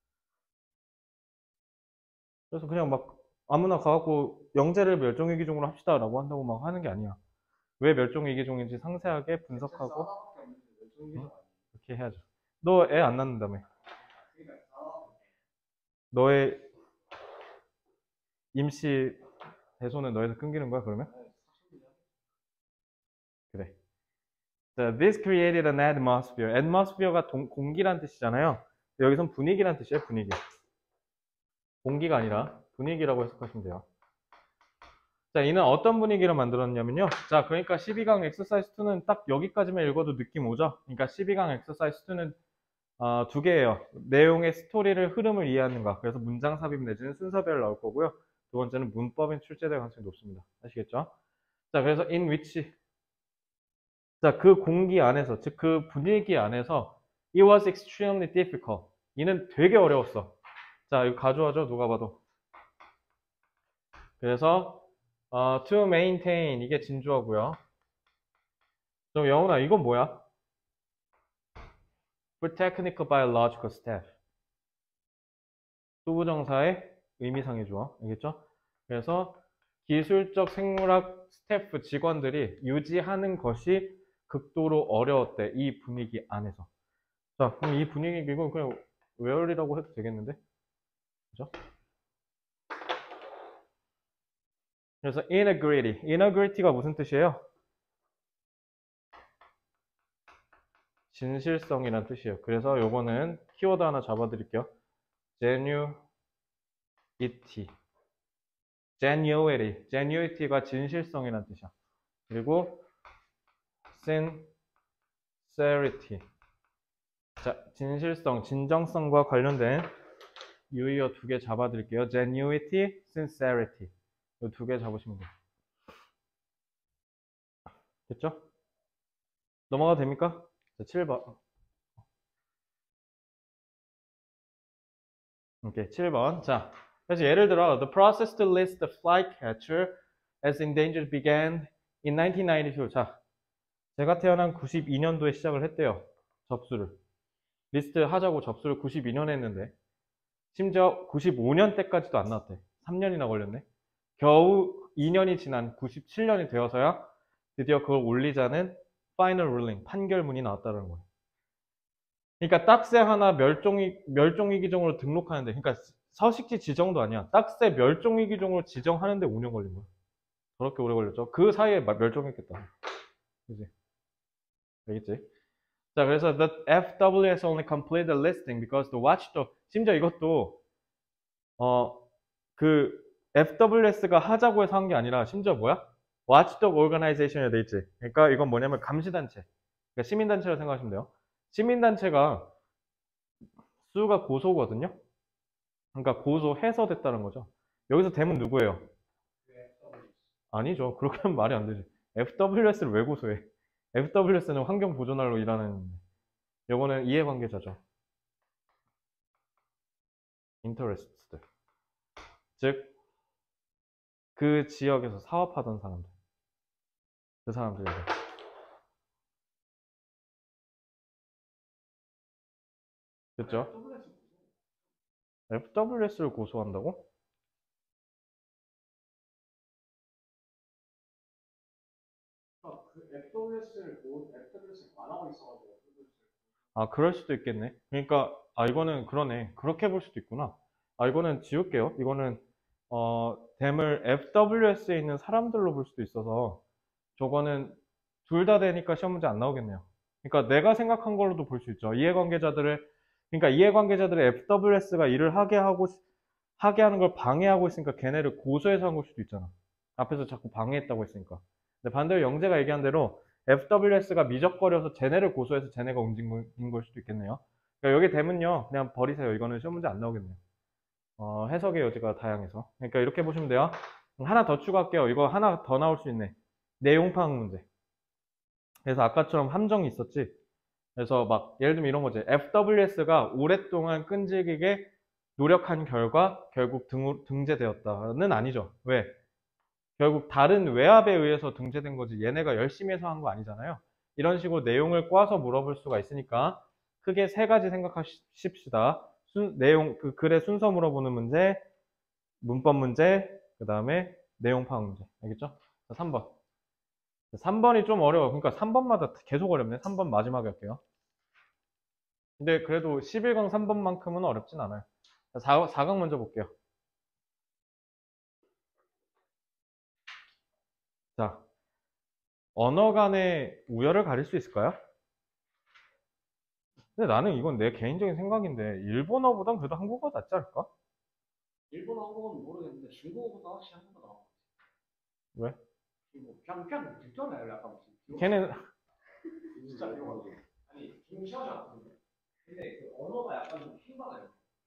그래서 그냥 막 아무나 가갖고 영재를 멸종위기종으로 합시다 라고 한다고 막 하는 게 아니야. 왜 멸종위기종인지 상세하게 분석하고 하나밖에 없는데 멸종위기종 아니에요. 이렇게 해야죠. 너 애 안 낳는다며. 그러니까 하나밖에 너의 임시 대소는 너에서 끊기는 거야, 그러면? 없어요. 사실이야. 그래. 자, this created an atmosphere. atmosphere가 동- 공기란 뜻이잖아요. 여기선 분위기란 뜻이에요, 분위기. 공기가 아니라 분위기라고 해석하시면 돼요. 자, 이는 어떤 분위기를 만들었냐면요. 자, 그러니까 십이 강 엑서사이즈 이는 딱 여기까지만 읽어도 느낌 오죠? 그러니까 십이 강 엑서사이즈 이는 어, 두 개예요. 내용의 스토리를, 흐름을 이해하는가. 그래서 문장 삽입 내지는 순서별 나올 거고요. 두 번째는 문법인 출제될 가능성이 높습니다. 아시겠죠? 자, 그래서 in which. 자, 그 공기 안에서, 즉 그 분위기 안에서 it was extremely difficult. 이는 되게 어려웠어. 자, 이거 가져와줘, 누가 봐도. 그래서 어, to maintain, 이게 진주어고요. 그럼 영훈아, 이건 뭐야? for technical biological staff. 수부정사의 의미상의 주어. 알겠죠? 그래서 기술적 생물학 스태프 직원들이 유지하는 것이 극도로 어려웠대. 이 분위기 안에서. 자, 그럼 이 분위기, 이건 그냥 where이라고 해도 되겠는데? 그죠? 그래서 integrity. integrity가 무슨 뜻이에요? 진실성이란 뜻이에요. 그래서 요거는 키워드 하나 잡아드릴게요. genuity. genuity. genuity가 진실성이란 뜻이야. 그리고 sincerity. 자, 진실성, 진정성과 관련된 유의어 두 개 잡아드릴게요. genuity, sincerity. 이 두 개 잡으시면 돼요. 됐죠? 넘어가도 됩니까? 자, 칠 번. 오케이, 칠 번. 자, 그래서 예를 들어, the process to list the flycatcher as endangered began in nineteen ninety-two. 자, 제가 태어난 구십이 년도에 시작을 했대요. 접수를. 리스트 하자고 접수를 구십이 년에 했는데, 심지어 구십오 년 때까지도 안 나왔대. 삼 년이나 걸렸네. 겨우 이 년이 지난 구십칠 년이 되어서야 드디어 그걸 올리자는 파이널 룰링, 판결문이 나왔다는 거예요. 그러니까 딱새 하나 멸종위, 멸종위기종으로 등록하는데, 그러니까 서식지 지정도 아니야. 딱새 멸종위기종으로 지정하는데 오 년 걸린 거야. 저렇게 오래 걸렸죠. 그 사이에 멸종했겠다. 그지? 알겠지? 자, 그래서 the 에프 더블유 에스 only completed the listing because the watchdog, 심지어 이것도 어 그 에프 더블유 에스가 하자고 해서 한 게 아니라 심지어 뭐야? watchdog organization이라 돼 있지. 그러니까 이건 뭐냐면 감시단체. 그러니까 시민단체라고 생각하시면 돼요. 시민단체가 수가 고소거든요. 그러니까 고소해서 됐다는 거죠. 여기서 대문 누구예요? 아니죠. 그렇게 하면 말이 안 되지. 에프 더블유 에스를 왜 고소해? 에프 더블유 에스는 환경보존할로 일하는, 요거는 이해관계자죠. interested. 즉, 그 지역에서 사업하던 사람들. 그 사람들이죠. 됐죠? 에프 더블유 에스를 고소한다고? 그 에프 더블유 에스를 에프 더블유 에스가 안 하고 있어가지고 에프 더블유 에스를 아, 그럴 수도 있겠네. 그러니까, 아, 이거는 그러네. 그렇게 볼 수도 있구나. 아, 이거는 지울게요. 이거는, 어, 댐을 에프 더블유 에스에 있는 사람들로 볼 수도 있어서, 저거는 둘 다 되니까 시험 문제 안 나오겠네요. 그러니까 내가 생각한 걸로도 볼 수 있죠. 이해관계자들을, 그러니까 이해관계자들을 에프 더블유 에스가 일을 하게 하고, 하게 하는 걸 방해하고 있으니까 걔네를 고소해서 한 걸 수도 있잖아. 앞에서 자꾸 방해했다고 했으니까. 근데 반대로 영재가 얘기한 대로 에프 더블유 에스가 미적거려서 쟤네를 고소해서 쟤네가 움직인 걸 수도 있겠네요. 그러니까 여기 되면요, 그냥 버리세요. 이거는 시험 문제 안 나오겠네요. 어, 해석의 여지가 다양해서. 그러니까 이렇게 보시면 돼요. 하나 더 추가할게요. 이거 하나 더 나올 수 있네. 내용 파악 문제. 그래서 아까처럼 함정이 있었지. 그래서 막 예를 들면 이런 거지. 에프 더블유 에스가 오랫동안 끈질기게 노력한 결과 결국 등, 등재되었다는 아니죠. 왜? 결국 다른 외압에 의해서 등재된 거지 얘네가 열심히 해서 한 거 아니잖아요. 이런 식으로 내용을 꽈서 물어볼 수가 있으니까 크게 세 가지 생각하십시다. 순, 내용, 그 글의 순서 물어보는 문제, 문법 문제, 그 다음에 내용 파악 문제. 알겠죠? 자, 삼 번. 삼 번이 좀 어려워. 그러니까 삼 번마다 계속 어렵네. 삼 번 마지막에 할게요. 근데 그래도 십일 강 삼 번만큼은 어렵진 않아요. 자, 사 강 먼저 볼게요. 자, 언어 간의 우열을 가릴 수 있을까요? 근데 나는 이건 내 개인적인 생각인데 일본어보단 그래도 한국어가 낫지 않을까? 일본어 한국어는 모르겠는데 중국어보다 확실히 한국어 나와. 왜? 뭐 그냥 그냥 듣잖아요. 약간 무슨 걔는 진짜 비용하고 아니 중시하지 않거든요. 근데 그 언어가 약간 좀 킹받아요.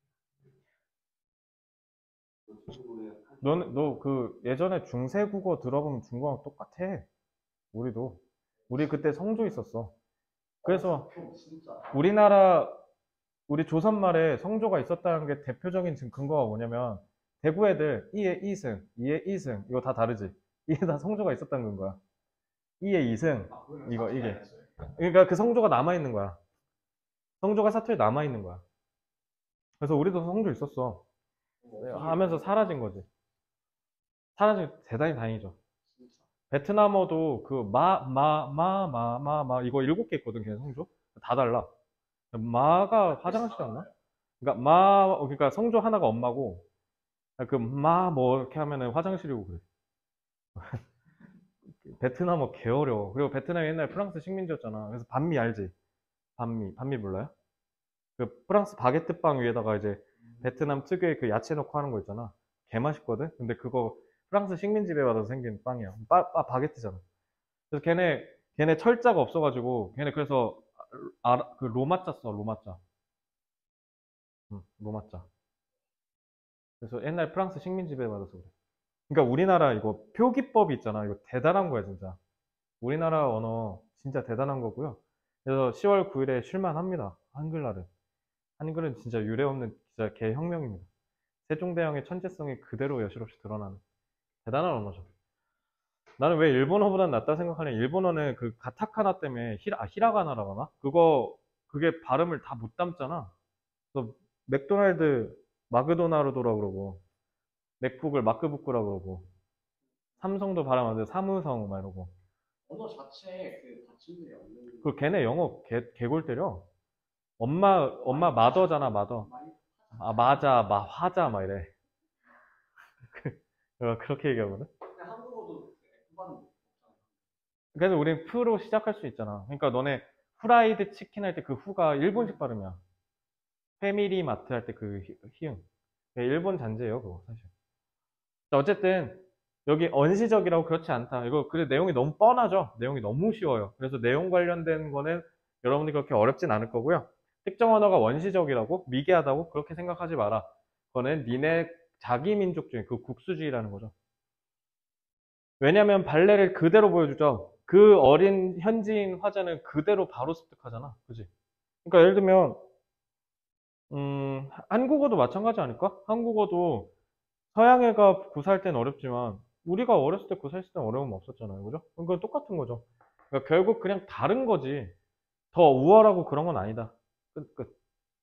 너는 너 그 예전에 중세국어 들어보면 중국어랑 똑같아. 우리도 우리 그때 성조 있었어. 그래서 진짜 우리나라 우리 조선 말에 성조가 있었다는 게 대표적인 지금 근거가 뭐냐면 대구 애들 이에 이승, 이에 이승 이거 다 다르지. 이게 다 성조가 있었다는 근거야. 이에 이승 아, 그거는 이거 사실이 이게 아니었어요. 그러니까 그 성조가 남아 있는 거야. 성조가 사투리 남아 있는 거야. 그래서 우리도 성조 있었어. 뭐 하면서 사라진 거지. 사라진 게 대단히 다행이죠. 진짜. 베트남어도 그 마, 마, 마, 마, 마, 마 이거 일곱 개 있거든, 걔 성조. 다 달라. 마가 화장실이었나? 그러니까 마, 그러니까 성조 하나가 엄마고 그 마 뭐 이렇게 하면은 화장실이고 그래. 베트남어 개 어려워. 그리고 베트남이 옛날 프랑스 식민지였잖아. 그래서 반미 알지? 반미, 반미 몰라요? 그 프랑스 바게트 빵 위에다가 이제 베트남 특유의 그 야채 넣고 하는 거 있잖아. 개 맛있거든? 근데 그거 프랑스 식민지배 받아서 생긴 빵이야. 빠, 빠, 바게트잖아. 그래서 걔네, 걔네 철자가 없어가지고, 걔네 그래서, 아, 그 로마자 써, 로마자. 응, 로마자. 그래서 옛날 프랑스 식민지배 받아서 그래. 그러니까 우리나라 이거 표기법이 있잖아. 이거 대단한 거야, 진짜. 우리나라 언어 진짜 대단한 거고요. 그래서 시월 구일에 쉴만합니다. 한글날은. 한글은 진짜 유례없는 진짜 개혁명입니다. 세종대왕의 천재성이 그대로 여실없이 드러나는 대단한 언어죠. 나는 왜 일본어보단 낫다 생각하냐? 일본어는 그 가타카나 때문에 히라, 아, 히라가나라고 하나? 그거 그게 발음을 다 못 담잖아. 그래서 맥도날드 마크도나르도라 그러고 맥북을 마크부크라 그러고 삼성도 발음 안 돼. 사무성 막 이러고. 언어 자체에 그 받침들이 없는 그 걔네 영어 개, 개골 때려. 엄마 엄마 마더잖아, 마더. 많이 아, 맞아, 마 화자 막 이래. 어, 그렇게 얘기하거든. 근데 한국어도 F반은 없잖아요. 그래서 우린 프로 시작할 수 있잖아. 그러니까 너네 후라이드 치킨 할 때 그 후가 일본식 발음이야. 패밀리 마트 할 때 그 히응. 일본 잔재예요, 그거 사실. 자, 어쨌든 여기 언시적이라고 그렇지 않다. 이거 그래 내용이 너무 뻔하죠. 내용이 너무 쉬워요. 그래서 내용 관련된 거는 여러분들이 그렇게 어렵진 않을 거고요. 특정 언어가 원시적이라고 미개하다고 그렇게 생각하지 마라. 그거는 니네 자기 민족주의, 그 국수주의라는 거죠. 왜냐면 발레를 그대로 보여주죠. 그 어린 현지인 화자는 그대로 바로 습득하잖아. 그지? 그러니까 예를 들면 음, 한국어도 마찬가지 아닐까? 한국어도 서양 애가 구사할 땐 어렵지만 우리가 어렸을 때 구사했을 땐 어려움 없었잖아요. 그죠? 그건 똑같은 거죠. 그러니까 결국 그냥 다른 거지. 더 우월하고 그런 건 아니다. 끝, 끝.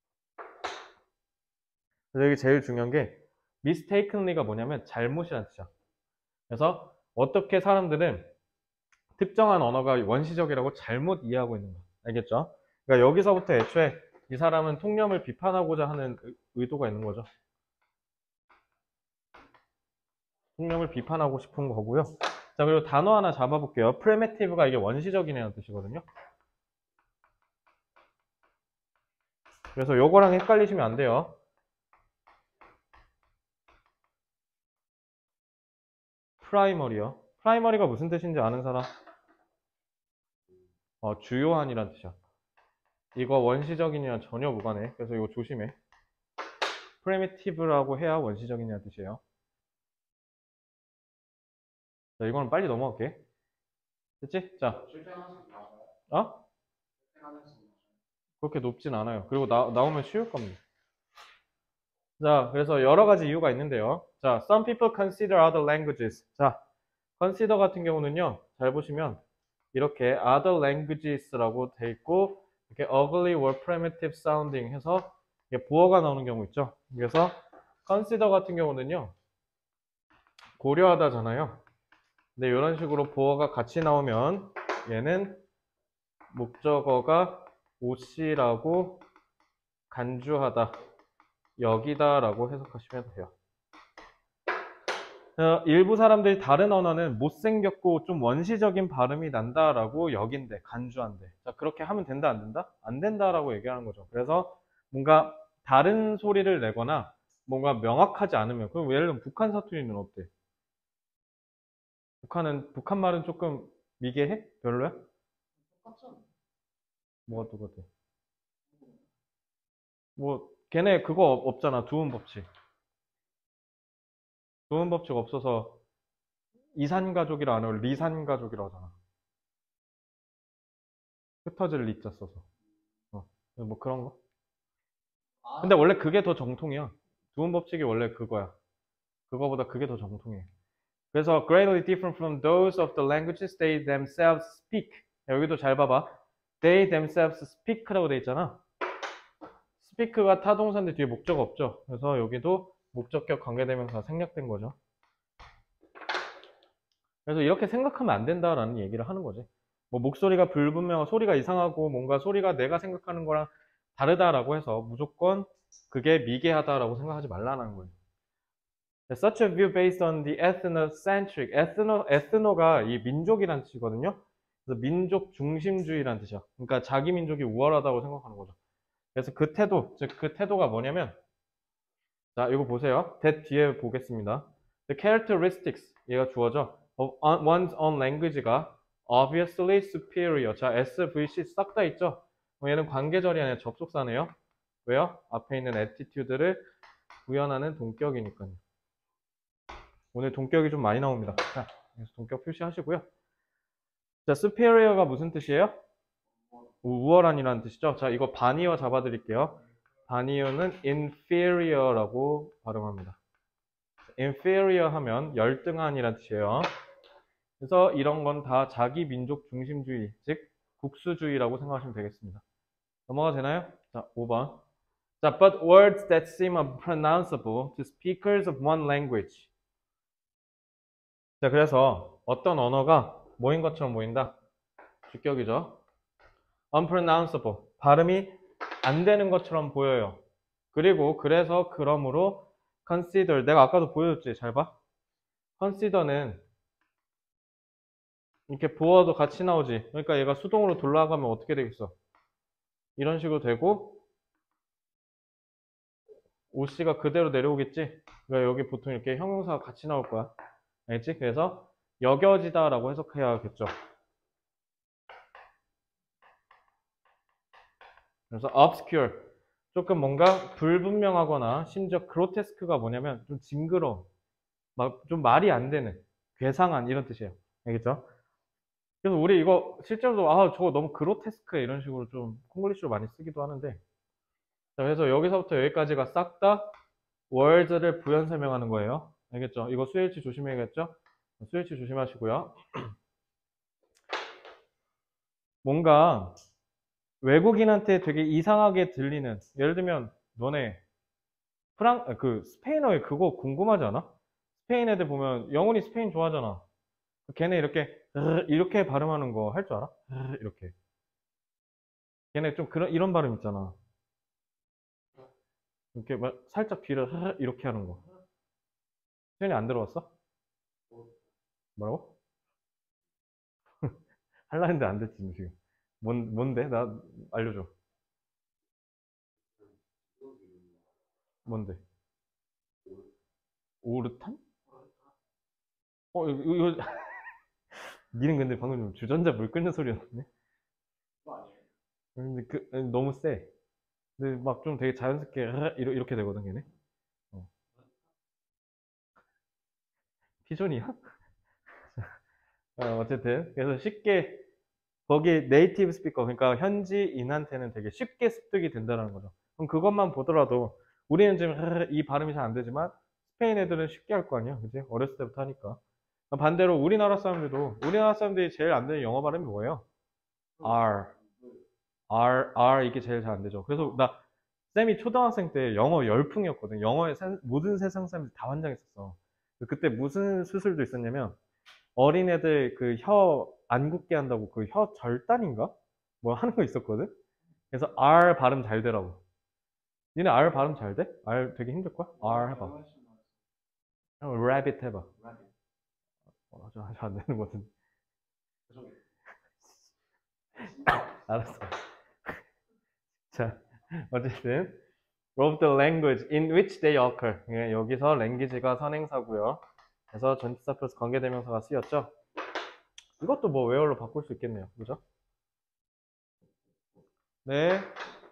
그래서 여기 제일 중요한 게 mistakenly가 뭐냐면 잘못이라는 뜻이야. 그래서 어떻게 사람들은 특정한 언어가 원시적이라고 잘못 이해하고 있는 거야. 알겠죠? 그러니까 여기서부터 애초에 이 사람은 통념을 비판하고자 하는 의- 의도가 있는 거죠. 통념을 비판하고 싶은 거고요. 자, 그리고 단어 하나 잡아볼게요. primitive가 이게 원시적이라는 뜻이거든요. 그래서 요거랑 헷갈리시면 안 돼요. 프라이머리요. 프라이머리가 무슨 뜻인지 아는 사람? 어, 주요한이란 뜻이야. 이거 원시적인이랑 전혀 무관해. 그래서 이거 조심해. primitive라고 해야 원시적인이라는 뜻이에요. 자, 이거는 빨리 넘어갈게. 됐지? 자, 실패하는 수 맞아요. 어? 실패하는 수 맞아요. 그렇게 높진 않아요. 그리고 나, 나오면 쉬울 겁니다. 자, 그래서 여러 가지 이유가 있는데요. 자, some people consider other languages. 자, consider 같은 경우는요, 잘 보시면 이렇게 other languages라고 돼 있고 이렇게 ugly or primitive sounding 해서 이게 보어가 나오는 경우 있죠. 그래서 consider 같은 경우는요, 고려하다잖아요. 근데 이런 식으로 보어가 같이 나오면 얘는 목적어가 옷이라고 간주하다, 여기다라고 해석하시면 돼요. 어, 일부 사람들이 다른 언어는 못생겼고 좀 원시적인 발음이 난다라고 여긴대, 간주한대. 자, 그렇게 하면 된다, 안 된다? 안 된다라고 얘기하는 거죠. 그래서 뭔가 다른 소리를 내거나 뭔가 명확하지 않으면, 그럼 예를 들면 북한 사투리는 어때? 북한은, 북한 말은 조금 미개해? 별로야? 똑같죠? 뭐가 똑같아? 뭐, 걔네 그거 없- 없잖아, 두음 법칙. 두음 법칙 없어서 이산가족이라 안 하고 리산가족이라고 하잖아. 흩어질 리자 써서. 어, 뭐 그런 거. 아, 근데 원래 그게 더 정통이야. 두음 법칙이 원래 그거야. 그거보다 그게 더 정통해. 그래서 greatly different from those of the languages they themselves speak. 여기도 잘 봐봐. They themselves speak라고 돼 있잖아. speak가 타동사인데 뒤에 목적 없죠. 그래서 여기도 목적격 관계대명사 생략된 거죠. 그래서 이렇게 생각하면 안 된다라는 얘기를 하는 거지. 뭐 목소리가 불분명하고 소리가 이상하고 뭔가 소리가 내가 생각하는 거랑 다르다라고 해서 무조건 그게 미개하다라고 생각하지 말라는 거예요. Such a view based on the ethnocentric. ethno, ethno가 이 민족이란 뜻이거든요. 그래서 민족 중심주의란 뜻이야. 그러니까 자기 민족이 우월하다고 생각하는 거죠. 그래서 그 태도, 즉 그 태도가 뭐냐면, 자, 이거 보세요. that 뒤에 보겠습니다. The characteristics, 얘가 주어져. of one's own language가 obviously superior. 자, S, V, C 싹 다 있죠? 얘는 관계절이 아니라 접속사네요. 왜요? 앞에 있는 attitude를 구현하는 동격이니까요. 오늘 동격이 좀 많이 나옵니다. 자, 그래서 동격 표시하시고요. 자, superior가 무슨 뜻이에요? 우월한이라는 뜻이죠. 자, 이거 반이어 잡아드릴게요. 반이어는 inferior라고 발음합니다. inferior 하면 열등한이라는 뜻이에요. 그래서 이런 건 다 자기 민족 중심주의, 즉 국수주의라고 생각하시면 되겠습니다. 넘어가 되나요? 자, 오 번. 자, but words that seem unpronounceable to speakers of one language. 자, 그래서 어떤 언어가 뭐인 것처럼 보인다? 주격이죠. unpronounceable. 발음이 안 되는 것처럼 보여요. 그리고 그래서 그러므로 consider. 내가 아까도 보여줬지? 잘 봐. consider는 이렇게 보어도 같이 나오지. 그러니까 얘가 수동으로 돌아가면 어떻게 되겠어? 이런 식으로 되고 오씨가 그대로 내려오겠지? 그러니까 여기 보통 이렇게 형용사가 같이 나올 거야. 알겠지? 그래서 여겨지다 라고 해석해야겠죠. 그래서 obscure. 조금 뭔가 불분명하거나 심지어 grotesque가 뭐냐면 좀 징그러워. 막 좀 말이 안 되는, 괴상한 이런 뜻이에요. 알겠죠? 그래서 우리 이거 실제로도 아 저거 너무 그로테스크해 이런 식으로 좀 콩글리시로 많이 쓰기도 하는데 자, 그래서 여기서부터 여기까지가 싹 다 words를 부연 설명하는 거예요. 알겠죠? 이거 수일치 조심해야겠죠? 수일치 조심하시고요. 뭔가 외국인한테 되게 이상하게 들리는 예를 들면 너네 프랑 그 스페인어에 그거 궁금하지 않아? 스페인 애들 보면 영훈이 스페인 좋아하잖아. 걔네 이렇게 이렇게 발음하는 거 할 줄 알아? 이렇게. 걔네 좀 그런 이런 발음 있잖아. 이렇게 막 살짝 뒤를 이렇게 하는 거. 수현이 안 들어왔어? 뭐라고? 할라 했는데 안 됐지 지금. 뭔 뭔데? 나 알려줘. 뭔데? 오르탄? 어 이거, 이거 니는 근데 방금 좀 주전자 물 끓는 소리 났네. 그거 아니에요? 근데 그 너무 세. 근데 막 좀 되게 자연스럽게 이렇게, 이렇게 되거든 걔네. 어. 피존이야? 어, 어쨌든 그래서 쉽게 거기 네이티브 스피커 그러니까 현지인한테는 되게 쉽게 습득이 된다는 거죠. 그럼 그것만 보더라도 우리는 지금 이 발음이 잘 안 되지만 스페인 애들은 쉽게 할 거 아니야, 그지? 어렸을 때부터 하니까. 반대로 우리나라 사람들도 우리나라 사람들이 제일 안 되는 영어 발음이 뭐예요? R, R, R 이게 제일 잘 안 되죠. 그래서 나 쌤이 초등학생 때 영어 열풍이었거든. 영어에 세- 모든 세상 사람들이 다 환장했었어. 그때 무슨 수술도 있었냐면 어린애들 그 혀 안 굳게 한다고 그 혀 절단인가? 뭐 하는 거 있었거든? 그래서 R 발음 잘 되라고. 니네 R 발음 잘 돼? R 되게 힘들걸? R 해봐. 어, rabbit 해봐. 어, 아주 아주 안 되는 것 같은데. 알았어. 자, 어쨌든 of the language in which they occur. 예, 여기서 language가 선행사고요. 그래서 전치사 플러스 관계대명사가 쓰였죠. 이것도 뭐 where로 바꿀 수 있겠네요. 그죠? 네.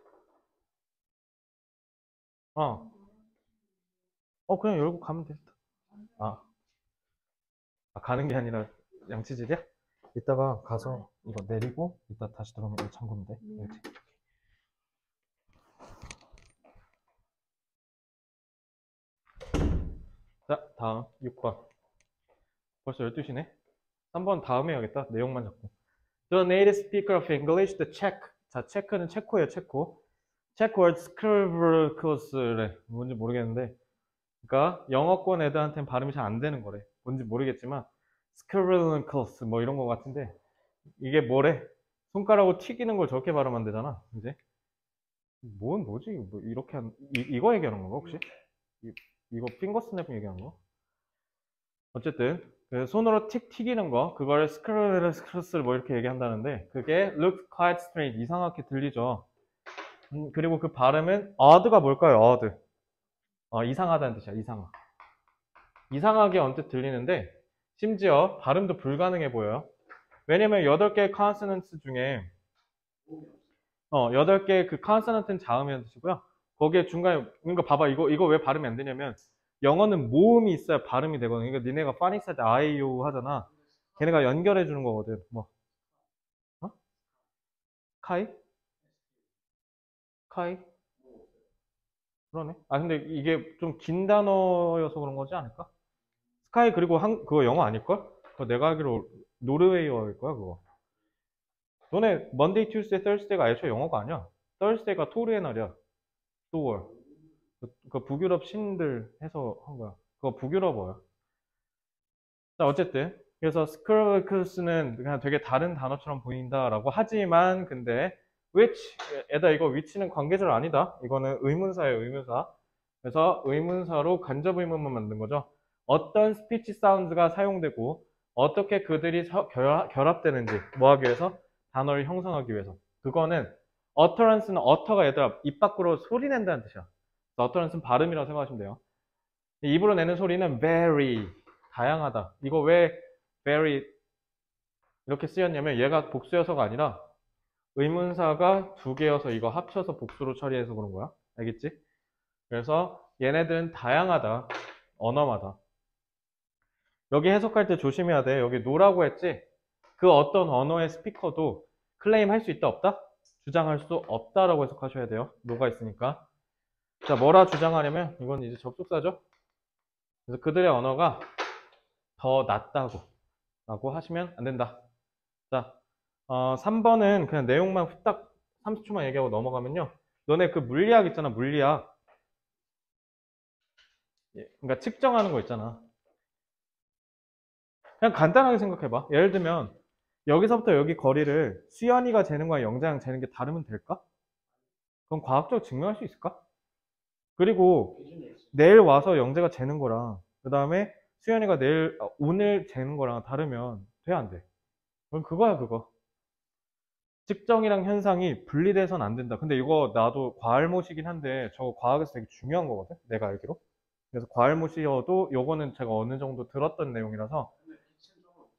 어. 어, 그냥 열고 가면 돼. 아, 아, 가는 게 아니라 양치질이야? 이따가 가서 이거 내리고 이따 다시 들어오면 이거 잠그면 돼. 이렇게. 자, 다음 육 번. 벌써 열두 시네? 삼 번 다음에 해야겠다. 내용만 잡고. The native speaker of English, the Czech. 자, 체크는 체코예요, 체코. Czech word scribbles래. 뭔지 모르겠는데. 그러니까 영어권 애들한테는 발음이 잘 안 되는 거래. 뭔지 모르겠지만 scribblesclose 뭐 이런 거 같은데 이게 뭐래? 손가락으로 튀기는 걸 저렇게 발음하면 되잖아. 이제 뭔 뭐지? 뭐 이렇게 한 이, 이거 얘기하는 건가 혹시? 이, 이거 핑거 스냅 얘기하는 거? 어쨌든 그 손으로 틱 튀기는 거 그걸 스크롤스크로스 뭐 이렇게 얘기한다는데 그게 look quite strange 이상하게 들리죠. 음, 그리고 그 발음은 odd가 뭘까요? odd. 어, 이상하다는 뜻이야. 이상하. 이상하게 언뜻 들리는데 심지어 발음도 불가능해 보여요. 왜냐면 여덟 개의 consonants 중에 어, 여덟 개의 그 consonant는 자음이라는 뜻이고요. 거기에 중간에 그러니까 봐봐 이거 이거 왜 발음이 안 되냐면 영어는 모음이 있어야 발음이 되거든. 그러니까 니네가 파닉스 할 때 아이오 하잖아. 걔네가 연결해 주는 거거든. 뭐 스카이? 스카이? 그러네. 아, 근데 이게 좀 긴 단어여서 그런 거지 않을까? 스카이 그리고 한, 그거 영어 아닐걸? 그거 내가 알기로 노르웨이어일 거야, 그거. 너네 먼데이, 튜스데이, 서스데이가 애초에 영어가 아니야. 서스데이가 토르의 날이야. 토월. 그, 그 북유럽 신들 해서 한 거야. 그거 북유럽어야. 자, 어쨌든. 그래서 스크러크스는 그냥 되게 다른 단어처럼 보인다라고 하지만, 근데, which, 에다 이거 which는 관계절 아니다. 이거는 의문사예요, 의문사. 그래서 의문사로 간접 의문만 만든 거죠. 어떤 스피치 사운드가 사용되고, 어떻게 그들이 서- 결합, 결합되는지, 뭐 하기 위해서? 단어를 형성하기 위해서. 그거는, utterance는 utter가 얘들아, 입 밖으로 소리 낸다는 뜻이야. utterance는 발음이라고 생각하시면 돼요. 입으로 내는 소리는 very, 다양하다. 이거 왜 very 이렇게 쓰였냐면 얘가 복수여서가 아니라 의문사가 두 개여서 이거 합쳐서 복수로 처리해서 그런 거야. 알겠지? 그래서 얘네들은 다양하다. 언어마다. 여기 해석할 때 조심해야 돼. 여기 노라고 했지? 그 어떤 언어의 스피커도 클레임 할 수 있다 없다? 주장할 수 없다라고 해석하셔야 돼요. 노가 있으니까. 자, 뭐라 주장하냐면 이건 이제 접속사죠? 그래서 그들의 언어가 더 낫다고 라고 하시면 안 된다. 자, 어, 삼 번은 그냥 내용만 후딱 삼십 초만 얘기하고 넘어가면요. 너네 그 물리학 있잖아, 물리학. 예, 그러니까 측정하는 거 있잖아. 그냥 간단하게 생각해봐. 예를 들면 여기서부터 여기 거리를 수연이가 재는 거랑 영자랑 재는 게 다르면 될까? 그럼 과학적으로 증명할 수 있을까? 그리고 기준이 있어. 내일 와서 영재가 재는 거랑 그 다음에 수연이가 내일 아, 오늘 재는 거랑 다르면 돼, 안 돼? 그럼 그거야, 그거. 측정이랑 현상이 분리돼서는 안 된다. 근데 이거 나도 과알못이긴 한데 저거 과학에서 되게 중요한 거거든, 내가 알기로. 그래서 과알못이어도 요거는 제가 어느 정도 들었던 내용이라서 근데 기체적으로 보시면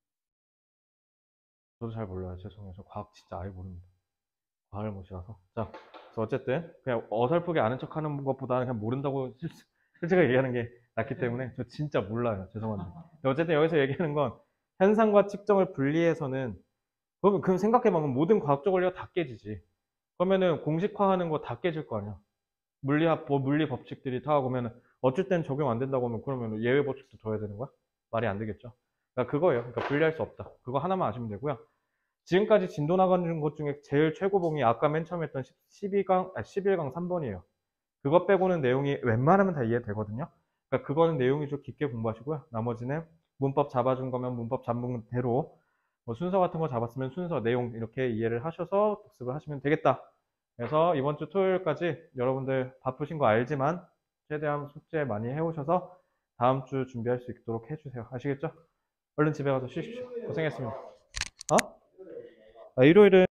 저도 잘 몰라요. 죄송해요. 저 과학 진짜 아예 모릅니다. 과알못이라서. 자, 그래서 어쨌든 그냥 어설프게 아는 척하는 것보다는 그냥 모른다고 실- 솔직하게 얘기하는 게 낫기 때문에 저 진짜 몰라요. 죄송한데. 근데 어쨌든 여기서 얘기하는 건 현상과 측정을 분리해서는 그럼, 그럼 생각해봐. 그럼 모든 과학적 원리가 다 깨지지. 그러면은 공식화하는 거 다 깨질 거 아니야. 물리학, 뭐 물리 법칙들이 다 오면은 어쩔 땐 적용 안 된다고 하면 그러면 예외 법칙도 둬야 되는 거야? 말이 안 되겠죠. 그러니까 그거예요. 그러니까 분리할 수 없다. 그거 하나만 아시면 되고요. 지금까지 진도 나가는 것 중에 제일 최고봉이 아까 맨 처음에 했던 십이 강, 아, 십일 강 삼 번이에요. 그것 빼고는 내용이 웬만하면 다 이해되거든요. 그러니까 그거는 내용이 좀 깊게 공부하시고요. 나머지는 문법 잡아준 거면 문법 잡은 대로 뭐 순서 같은 거 잡았으면 순서, 내용 이렇게 이해를 하셔서 복습을 하시면 되겠다. 그래서 이번 주 토요일까지 여러분들 바쁘신 거 알지만 최대한 숙제 많이 해오셔서 다음 주 준비할 수 있도록 해주세요. 아시겠죠? 얼른 집에 가서 쉬십시오. 고생했습니다. 어? 아, 일요일은